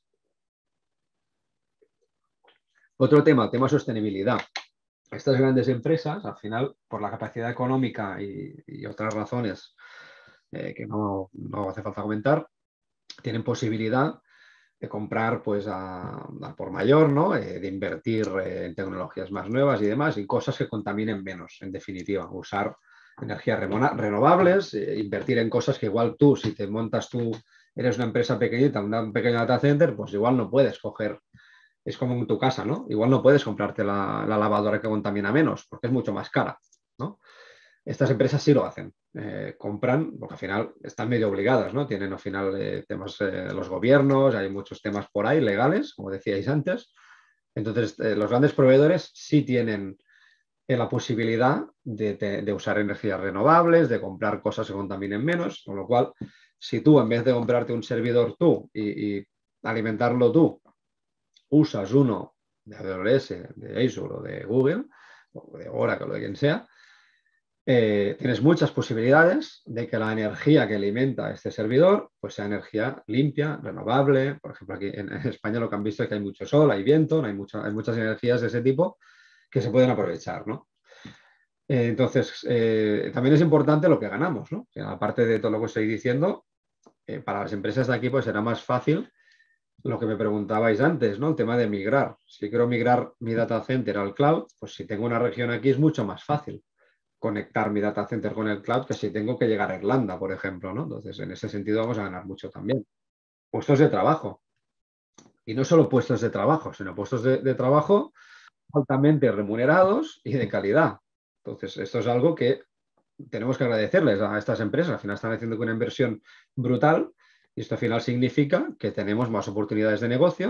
Otro tema sostenibilidad. Estas grandes empresas, al final, por la capacidad económica y otras razones que no hace falta comentar, tienen posibilidad de comprar pues a por mayor, ¿no? De invertir en tecnologías más nuevas y demás, y cosas que contaminen menos, en definitiva. Usar energías renovables, invertir en cosas que igual tú, si te montas tú, eres una empresa pequeñita, un pequeño data center, pues igual no puedes coger, es como en tu casa, ¿no? Igual no puedes comprarte la lavadora que contamina menos, porque es mucho más cara, ¿no? Estas empresas sí lo hacen, compran, porque al final están medio obligadas, ¿no? Tienen al final temas los gobiernos, hay muchos temas por ahí legales, como decíais antes. Entonces, los grandes proveedores sí tienen la posibilidad de usar energías renovables, de comprar cosas que contaminen menos, con lo cual, si tú en vez de comprarte un servidor tú y alimentarlo tú, usas uno de AWS, de Azure o de Google, o de Oracle o de quien sea, tienes muchas posibilidades de que la energía que alimenta este servidor pues sea energía limpia, renovable. Por ejemplo, aquí en España lo que han visto es que hay mucho sol, hay viento, hay muchas energías de ese tipo que se pueden aprovechar, ¿no? Entonces, también es importante lo que ganamos, ¿no? Que aparte de todo lo que estoy diciendo, para las empresas de aquí pues será más fácil lo que me preguntabais antes, ¿no? El tema de migrar. Si quiero migrar mi data center al cloud, pues si tengo una región aquí es mucho más fácil conectar mi data center con el cloud que si tengo que llegar a Irlanda, por ejemplo, ¿no? Entonces, en ese sentido vamos a ganar mucho también. Puestos de trabajo. Y no solo puestos de trabajo, sino puestos de trabajo altamente remunerados y de calidad. Entonces, esto es algo que tenemos que agradecerles a estas empresas. Al final están haciendo una inversión brutal y esto al final significa que tenemos más oportunidades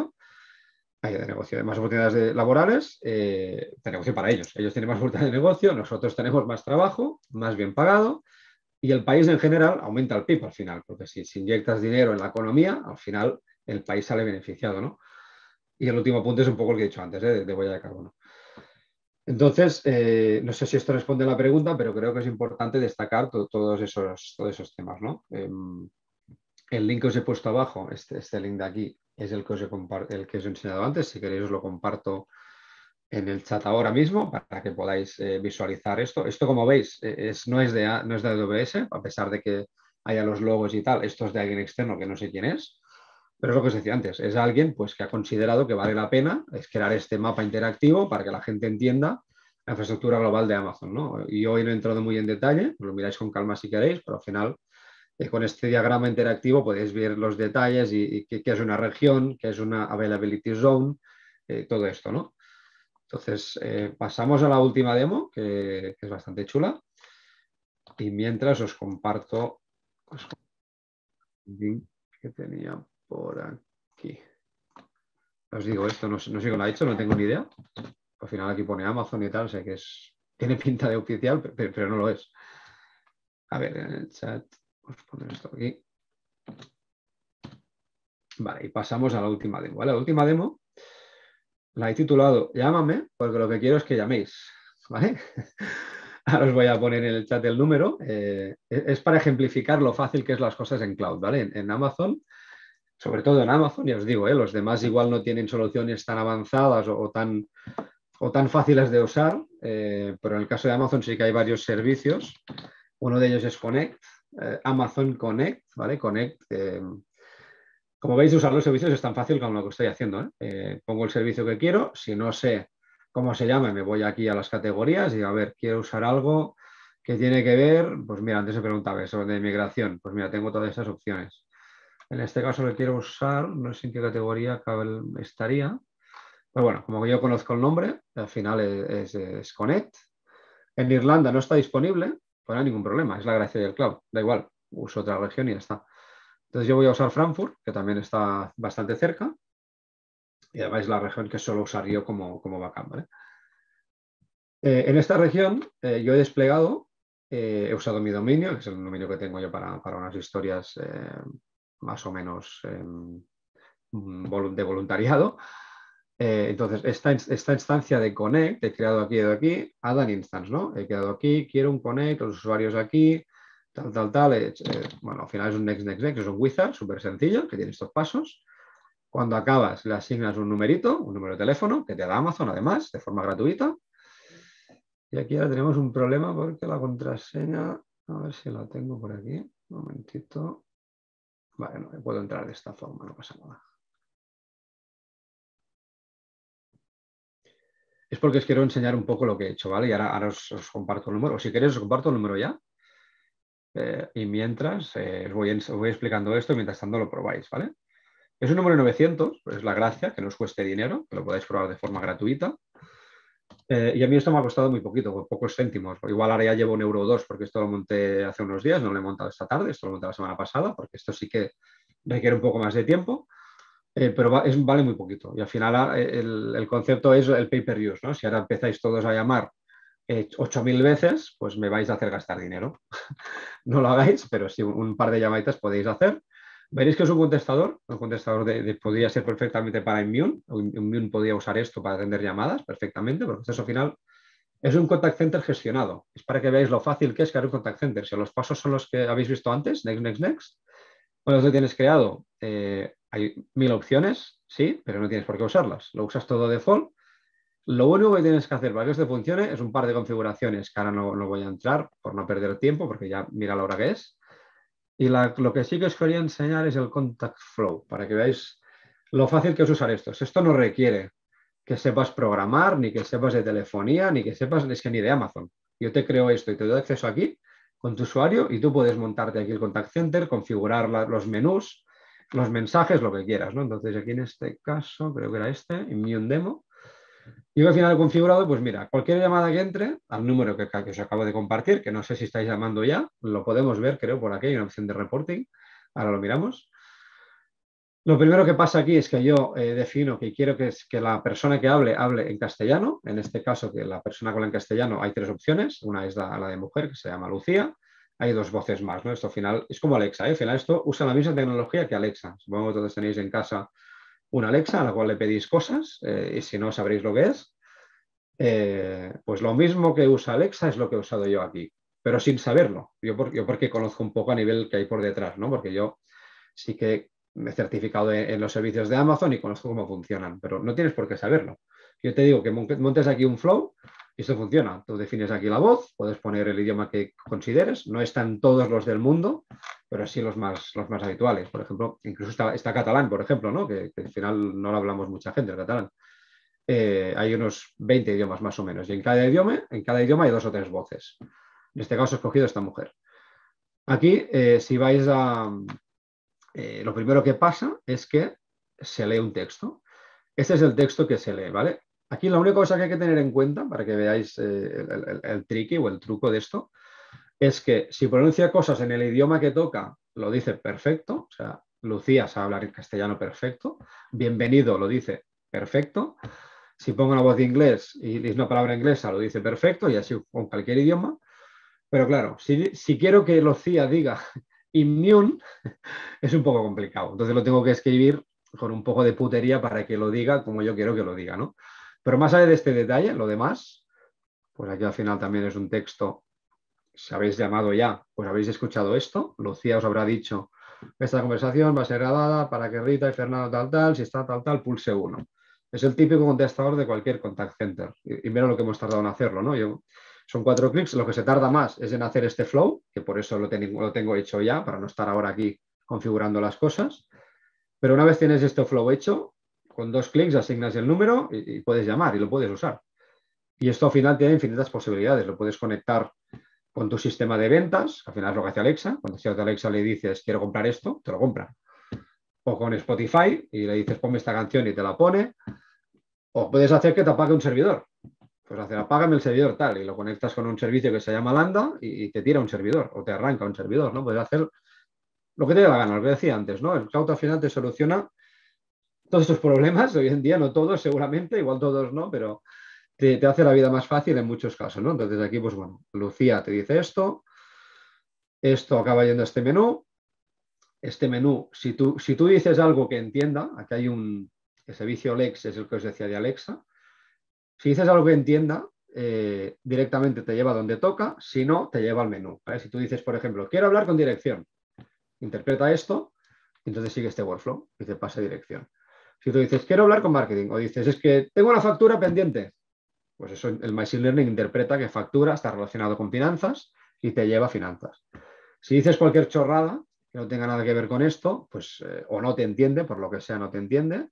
de negocio, más oportunidades laborales, de negocio para ellos. Ellos tienen más oportunidades de negocio, nosotros tenemos más trabajo, más bien pagado, y el país en general aumenta el PIB al final, porque si inyectas dinero en la economía, al final el país sale beneficiado, ¿no? Y el último punto es un poco el que he dicho antes, de huella de carbono. Entonces, no sé si esto responde a la pregunta, pero creo que es importante destacar todos esos temas, ¿no? El link que os he puesto abajo, este link de aquí, es el que el que os he enseñado antes. Si queréis os lo comparto en el chat ahora mismo para que podáis visualizar esto. Esto, como veis, no es de AWS, a pesar de que haya los logos y tal. Esto es de alguien externo que no sé quién es, pero es lo que os decía antes. Es alguien pues, que ha considerado que vale la pena crear este mapa interactivo para que la gente entienda la infraestructura global de Amazon, ¿no? Y hoy no he entrado muy en detalle, lo miráis con calma si queréis, pero al final Con este diagrama interactivo podéis ver los detalles y qué es una región, qué es una availability zone, todo esto, ¿no? Entonces, pasamos a la última demo, que es bastante chula. Y mientras os comparto el link que tenía por aquí. Os digo esto, no sé cómo lo ha hecho, no tengo ni idea. Al final aquí pone Amazon y tal, sé que tiene pinta de oficial, pero no lo es. A ver, en el chat, vamos a poner esto aquí. Vale, y pasamos a la última demo. ¿Vale? La última demo la he titulado Llámame, porque lo que quiero es que llaméis. ¿Vale? Ahora os voy a poner en el chat el número. Es para ejemplificar lo fácil que es las cosas en cloud, ¿vale? En Amazon, sobre todo en Amazon, ya os digo, los demás igual no tienen soluciones tan avanzadas o tan fáciles de usar, pero en el caso de Amazon sí que hay varios servicios. Uno de ellos es Connect, Amazon Connect, ¿vale? Connect. Como veis, usar los servicios es tan fácil como lo que estoy haciendo, ¿eh? Pongo el servicio que quiero, si no sé cómo se llama, me voy aquí a las categorías y a ver, quiero usar algo que tiene que ver, pues mira, antes se preguntaba eso de migración, pues mira, tengo todas esas opciones. En este caso lo quiero usar, no sé en qué categoría estaría, pero bueno, como yo conozco el nombre, al final es Connect. En Irlanda no está disponible, pues no hay ningún problema, es la gracia del cloud, da igual, uso otra región y ya está. Entonces yo voy a usar Frankfurt, que también está bastante cerca, y además es la región que suelo usar yo como backup, ¿vale? En esta región yo he desplegado, he usado mi dominio, que es el dominio que tengo yo para unas historias más o menos de voluntariado. Entonces, esta instancia de Connect, he creado aquí y de aquí, add an instance, ¿no? He creado aquí, quiero un Connect, los usuarios aquí, tal. Bueno, al final es un next, es un wizard súper sencillo que tiene estos pasos. Cuando acabas, le asignas un numerito, un número de teléfono que te da Amazon, además, de forma gratuita. Y aquí ahora tenemos un problema porque la contraseña, a ver si la tengo por aquí, un momentito. Vale, no, puedo entrar de esta forma, no pasa nada. Es porque os quiero enseñar un poco lo que he hecho, ¿vale? Y ahora os comparto el número. O si queréis, os comparto el número ya. Y mientras, os voy explicando esto y mientras tanto lo probáis, ¿vale? Es un número 900, pues es la gracia, que no os cueste dinero, que lo podáis probar de forma gratuita. Y a mí esto me ha costado muy poquito, pocos céntimos. Igual ahora ya llevo 1 euro o 2 porque esto lo monté hace unos días, no lo he montado esta tarde, esto lo monté la semana pasada, porque esto sí que requiere un poco más de tiempo. Pero vale muy poquito. Y al final el concepto es el pay-per-use, ¿no? Si ahora empezáis todos a llamar 8.000 veces, pues me vais a hacer gastar dinero. No lo hagáis, pero si un par de llamaditas podéis hacer. Veréis que es un contestador podría ser perfectamente para Immune. Immune podría usar esto para atender llamadas perfectamente, porque esto al final es un contact center gestionado. Es para que veáis lo fácil que es crear un contact center. Si los pasos son los que habéis visto antes, next, cuando lo tienes creado, hay 1000 opciones, sí, pero no tienes por qué usarlas. Lo usas todo default. Lo único que tienes que hacer para que esto funcione es un par de configuraciones que ahora no voy a entrar por no perder tiempo, porque ya mira la hora que es. Y lo que sí que os quería enseñar es el contact flow, para que veáis lo fácil que es usar esto. Esto no requiere que sepas programar, ni que sepas de telefonía, ni que sepas ni de Amazon. Yo te creo esto y te doy acceso aquí con tu usuario y tú puedes montarte aquí el contact center, configurar los menús, los mensajes, lo que quieras, ¿no? Entonces aquí en este caso, creo que era Immune Demo. Y al final he configurado, pues mira, cualquier llamada que entre al número que os acabo de compartir, que no sé si estáis llamando ya, lo podemos ver, creo, por aquí hay una opción de reporting. Ahora lo miramos. Lo primero que pasa aquí es que yo defino que quiero que la persona que hable en castellano. En este caso, que la persona que habla en castellano hay 3 opciones. Una es la de mujer, que se llama Lucía. Hay 2 voces más, ¿no? Esto al final es como Alexa, ¿eh? Al final esto usa la misma tecnología que Alexa. Supongo que todos tenéis en casa una Alexa a la cual le pedís cosas y si no sabréis lo que es. Pues lo mismo que usa Alexa es lo que he usado yo aquí, pero sin saberlo. Yo porque conozco un poco a nivel que hay por detrás, ¿no? Porque yo sí que me he certificado en los servicios de Amazon y conozco cómo funcionan, pero no tienes por qué saberlo. Yo te digo que montes aquí un flow y esto funciona. Tú defines aquí la voz, puedes poner el idioma que consideres, no están todos los del mundo, pero sí los más habituales. Por ejemplo, incluso está catalán, por ejemplo, ¿no? Que al final no lo hablamos mucha gente, el catalán. Hay unos 20 idiomas más o menos y en cada idioma hay 2 o 3 voces. En este caso he escogido esta mujer. Aquí, si vais a... lo primero que pasa es que se lee un texto. Este es el texto que se lee, ¿vale? Aquí la única cosa que hay que tener en cuenta, para que veáis el tricky o el truco de esto, es que si pronuncia cosas en el idioma que toca, lo dice perfecto. O sea, Lucía sabe hablar en castellano perfecto. Bienvenido lo dice perfecto. Si pongo una voz de inglés y dice una palabra inglesa, lo dice perfecto, y así con cualquier idioma. Pero claro, si quiero que Lucía diga immune, es un poco complicado. Entonces lo tengo que escribir con un poco de putería para que lo diga como yo quiero que lo diga, ¿no? Pero más allá de este detalle, lo demás, pues aquí al final también es un texto. Si habéis llamado ya, pues habéis escuchado esto. Lucía os habrá dicho, esta conversación va a ser grabada para que Rita y Fernando tal, tal, si está tal, tal, pulse uno. Es el típico contestador de cualquier contact center. Y mira lo que hemos tardado en hacerlo, ¿no? Son 4 clics. Lo que se tarda más es en hacer este flow, que por eso lo tengo hecho ya, para no estar ahora aquí configurando las cosas. Pero una vez tienes este flow hecho, con 2 clics asignas el número y puedes llamar y lo puedes usar. Y esto al final tiene infinitas posibilidades. Lo puedes conectar con tu sistema de ventas, al final es lo que hace Alexa. Cuando si a Alexa le dices quiero comprar esto, te lo compra. O con Spotify y le dices ponme esta canción y te la pone. O puedes hacer que te apague un servidor. Pues hacer apágame el servidor tal y lo conectas con un servicio que se llama Lambda y te tira un servidor o te arranca un servidor, ¿no? Puedes hacer lo que te dé la gana, lo que decía antes, ¿no? El cloud al final te soluciona todos estos problemas, hoy en día no todos seguramente, igual todos no, pero te hace la vida más fácil en muchos casos, ¿no? Entonces aquí, pues bueno, Lucía te dice esto acaba yendo a este menú, si tú dices algo que entienda, aquí hay el servicio Lex, es el que os decía de Alexa, si dices algo que entienda, directamente te lleva donde toca, si no, te lleva al menú, ¿vale? Si tú dices, por ejemplo, quiero hablar con dirección, interpreta esto, entonces sigue este workflow y te pasa a dirección. Si tú dices, quiero hablar con marketing, o dices, es que tengo una factura pendiente, pues eso el Machine Learning interpreta que factura está relacionado con finanzas y te lleva a finanzas. Si dices cualquier chorrada que no tenga nada que ver con esto, pues o no te entiende, por lo que sea no te entiende,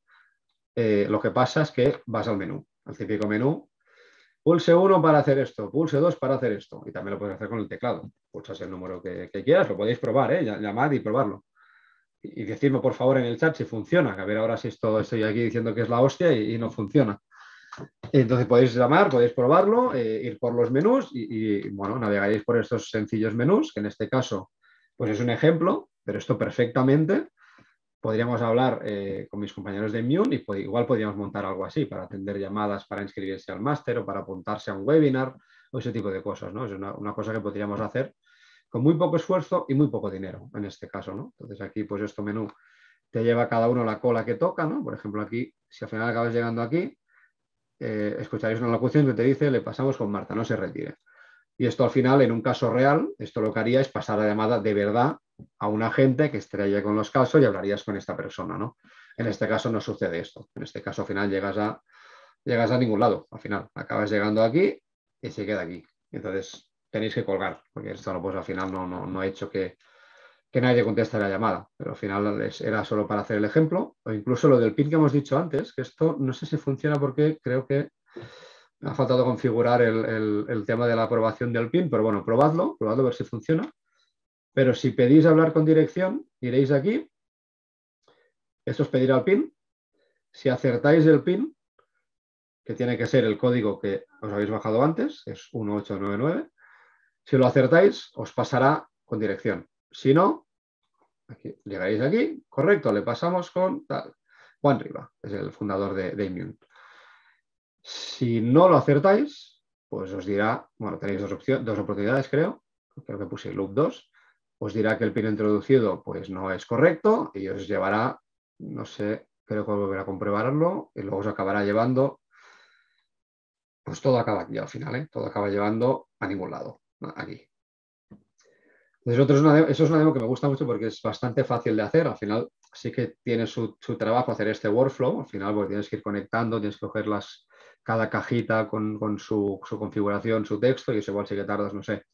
lo que pasa es que vas al menú, al típico menú, pulse 1 para hacer esto, pulse 2 para hacer esto, y también lo puedes hacer con el teclado. Pulsas el número que quieras, lo podéis probar, llamad y probarlo. Y decirme por favor en el chat si funciona, que a ver ahora si estoy aquí diciendo que es la hostia y no funciona. Entonces podéis llamar, podéis probarlo, ir por los menús bueno, navegaréis por estos sencillos menús, que en este caso pues es un ejemplo, pero esto perfectamente podríamos hablar con mis compañeros de Immune y igual podríamos montar algo así para atender llamadas, para inscribirse al máster o para apuntarse a un webinar o ese tipo de cosas, ¿no? Es una cosa que podríamos hacer con muy poco esfuerzo y muy poco dinero en este caso, ¿no? Entonces aquí pues este menú te lleva cada uno la cola que toca, ¿no? Por ejemplo aquí, si al final acabas llegando aquí, escucharéis una locución que te dice le pasamos con Marta, no se retire. Y esto al final, en un caso real, esto lo que haría es pasar la llamada de verdad a un agente que estaría con los casos y hablarías con esta persona, ¿no? En este caso no sucede esto. En este caso al final llegas a ningún lado. Al final acabas llegando aquí y se queda aquí. Entonces tenéis que colgar, porque esto pues, al final no ha hecho que nadie conteste la llamada. Pero al final era solo para hacer el ejemplo. O incluso lo del PIN que hemos dicho antes, que esto no sé si funciona porque creo que me ha faltado configurar el tema de la aprobación del PIN, pero bueno, probadlo a ver si funciona. Pero si pedís hablar con dirección, iréis aquí. Esto es pedir al PIN. Si acertáis el PIN, que tiene que ser el código que os habéis bajado antes, es 1899. Si lo acertáis, os pasará con dirección. Si no, aquí, llegaréis aquí, correcto, le pasamos con tal. Juan Riva, es el fundador de Immune. Si no lo acertáis, pues os dirá, bueno, tenéis dos oportunidades, creo que puse loop 2, os dirá que el pin introducido pues no es correcto y os llevará, no sé, creo que volverá a comprobarlo y luego os acabará llevando, pues todo acaba aquí al final, ¿eh? Todo acaba llevando a ningún lado, ¿no? Aquí. Entonces, eso es una demo que me gusta mucho porque es bastante fácil de hacer. Al final sí que tiene su trabajo hacer este workflow. Al final porque tienes que ir conectando, tienes que coger cada cajita con su configuración, su texto, y eso igual sí que tardas, no sé,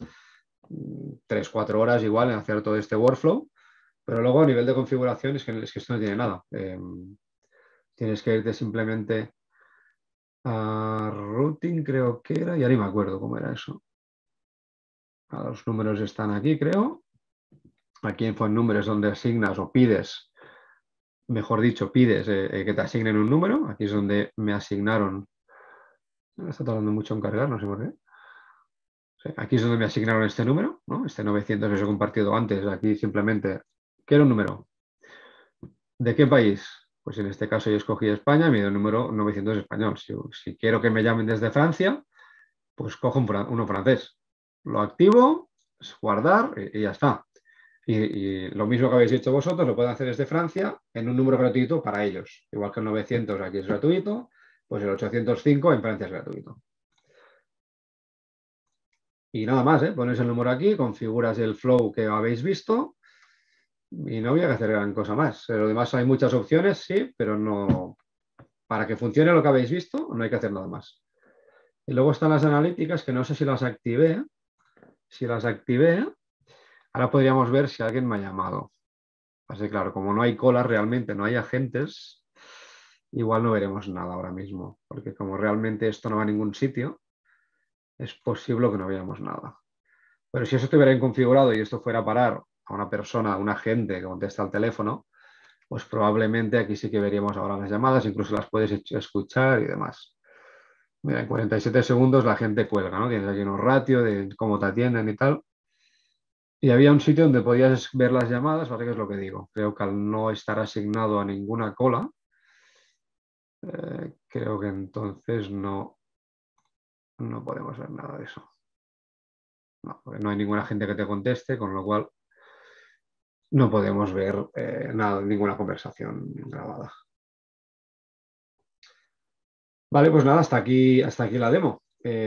3-4 horas igual en hacer todo este workflow. Pero luego a nivel de configuración es que esto no tiene nada. Tienes que irte simplemente a routing, creo que era, ya ni me acuerdo cómo era eso. Los números están aquí, creo. Aquí en phone number es donde asignas o pides, mejor dicho, pides que te asignen un número. Aquí es donde me asignaron. Está tardando mucho en cargar, no sé por qué. Sí, aquí es donde me asignaron este número, ¿no? Este 900 que os he compartido antes. Aquí simplemente, quiero un número. ¿De qué país? Pues en este caso yo escogí España, me dio el número 900 español. Si quiero que me llamen desde Francia, pues cojo uno francés. Lo activo, guardar y ya está. Y lo mismo que habéis hecho vosotros, lo pueden hacer desde Francia en un número gratuito para ellos. Igual que el 900 aquí es gratuito, pues el 805 en Francia es gratuito. Y nada más, ¿eh? Pones el número aquí, configuras el flow que habéis visto y no había que hacer gran cosa más. Lo demás hay muchas opciones, sí, pero no. Para que funcione lo que habéis visto, no hay que hacer nada más. Y luego están las analíticas, que no sé si las activé. Si las activé, ahora podríamos ver si alguien me ha llamado. Así que claro, como no hay colas realmente, no hay agentes, igual no veremos nada ahora mismo. Porque como realmente esto no va a ningún sitio, es posible que no veamos nada. Pero si eso estuviera configurado y esto fuera a parar a una persona, a un agente que contesta al teléfono, pues probablemente aquí sí que veríamos ahora las llamadas, incluso las puedes escuchar y demás. Mira, en 47 segundos la gente cuelga, ¿no? Tienes aquí unos ratios de cómo te atienden y tal. Y había un sitio donde podías ver las llamadas, ¿vale? Que es lo que digo. Creo que al no estar asignado a ninguna cola, creo que entonces no podemos ver nada de eso. No, porque no hay ninguna gente que te conteste, con lo cual no podemos ver nada, ninguna conversación grabada. Vale, pues nada, hasta aquí la demo.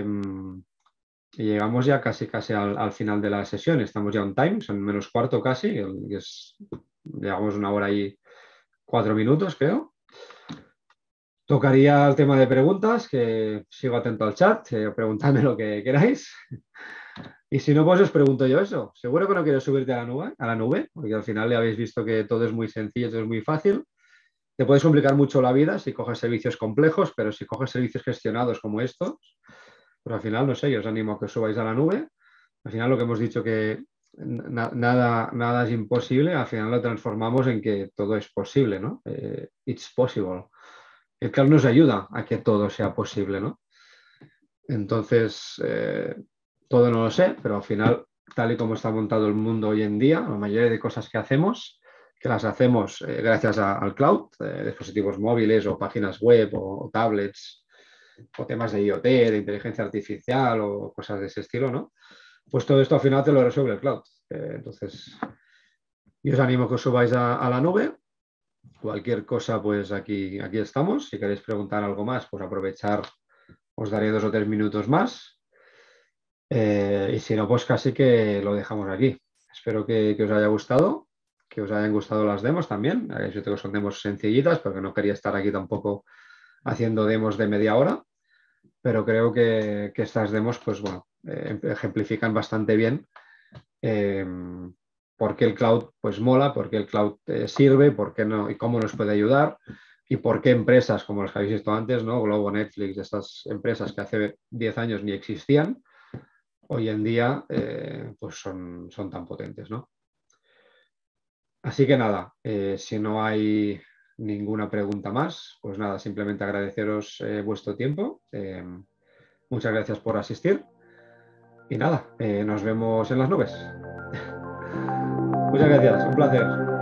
Y llegamos ya casi al final de la sesión. Estamos ya on time, son menos cuarto casi, llevamos una hora y 4 minutos, creo. Tocaría el tema de preguntas, que sigo atento al chat, preguntadme lo que queráis. Y si no, pues os pregunto yo eso. Seguro que no quieres subirte a la nube, porque al final ya habéis visto que todo es muy sencillo, todo es muy fácil. Te puedes complicar mucho la vida si coges servicios complejos, pero si coges servicios gestionados como estos, pues al final, no sé, yo os animo a que os subáis a la nube. Al final lo que hemos dicho que nada es imposible, al final lo transformamos en que todo es posible, ¿no? It's possible. El cloud nos ayuda a que todo sea posible, ¿no? Entonces, todo no lo sé, pero al final, tal y como está montado el mundo hoy en día, la mayoría de cosas que hacemos, que las hacemos gracias al cloud, dispositivos móviles o páginas web o tablets o temas de IoT, de inteligencia artificial o cosas de ese estilo, ¿no? Pues todo esto al final te lo resuelve el cloud. Entonces, yo os animo a que os subáis a la nube. Cualquier cosa, pues aquí estamos. Si queréis preguntar algo más, pues aprovechar, os daré 2 o 3 minutos más. Y si no, pues casi que lo dejamos aquí. Espero que os haya gustado, que os hayan gustado las demos también. Yo tengo que son demos sencillitas, porque no quería estar aquí tampoco haciendo demos de media hora, pero creo que estas demos, pues bueno, ejemplifican bastante bien eh, por qué el cloud pues mola, por qué el cloud sirve, por qué no y cómo nos puede ayudar y por qué empresas como las que habéis visto antes, ¿no? Globo, Netflix, estas empresas que hace 10 años ni existían, hoy en día pues son tan potentes, ¿no? Así que nada, si no hay ninguna pregunta más, pues nada, simplemente agradeceros vuestro tiempo. Muchas gracias por asistir y nada, nos vemos en las nubes. Muchas gracias, un placer.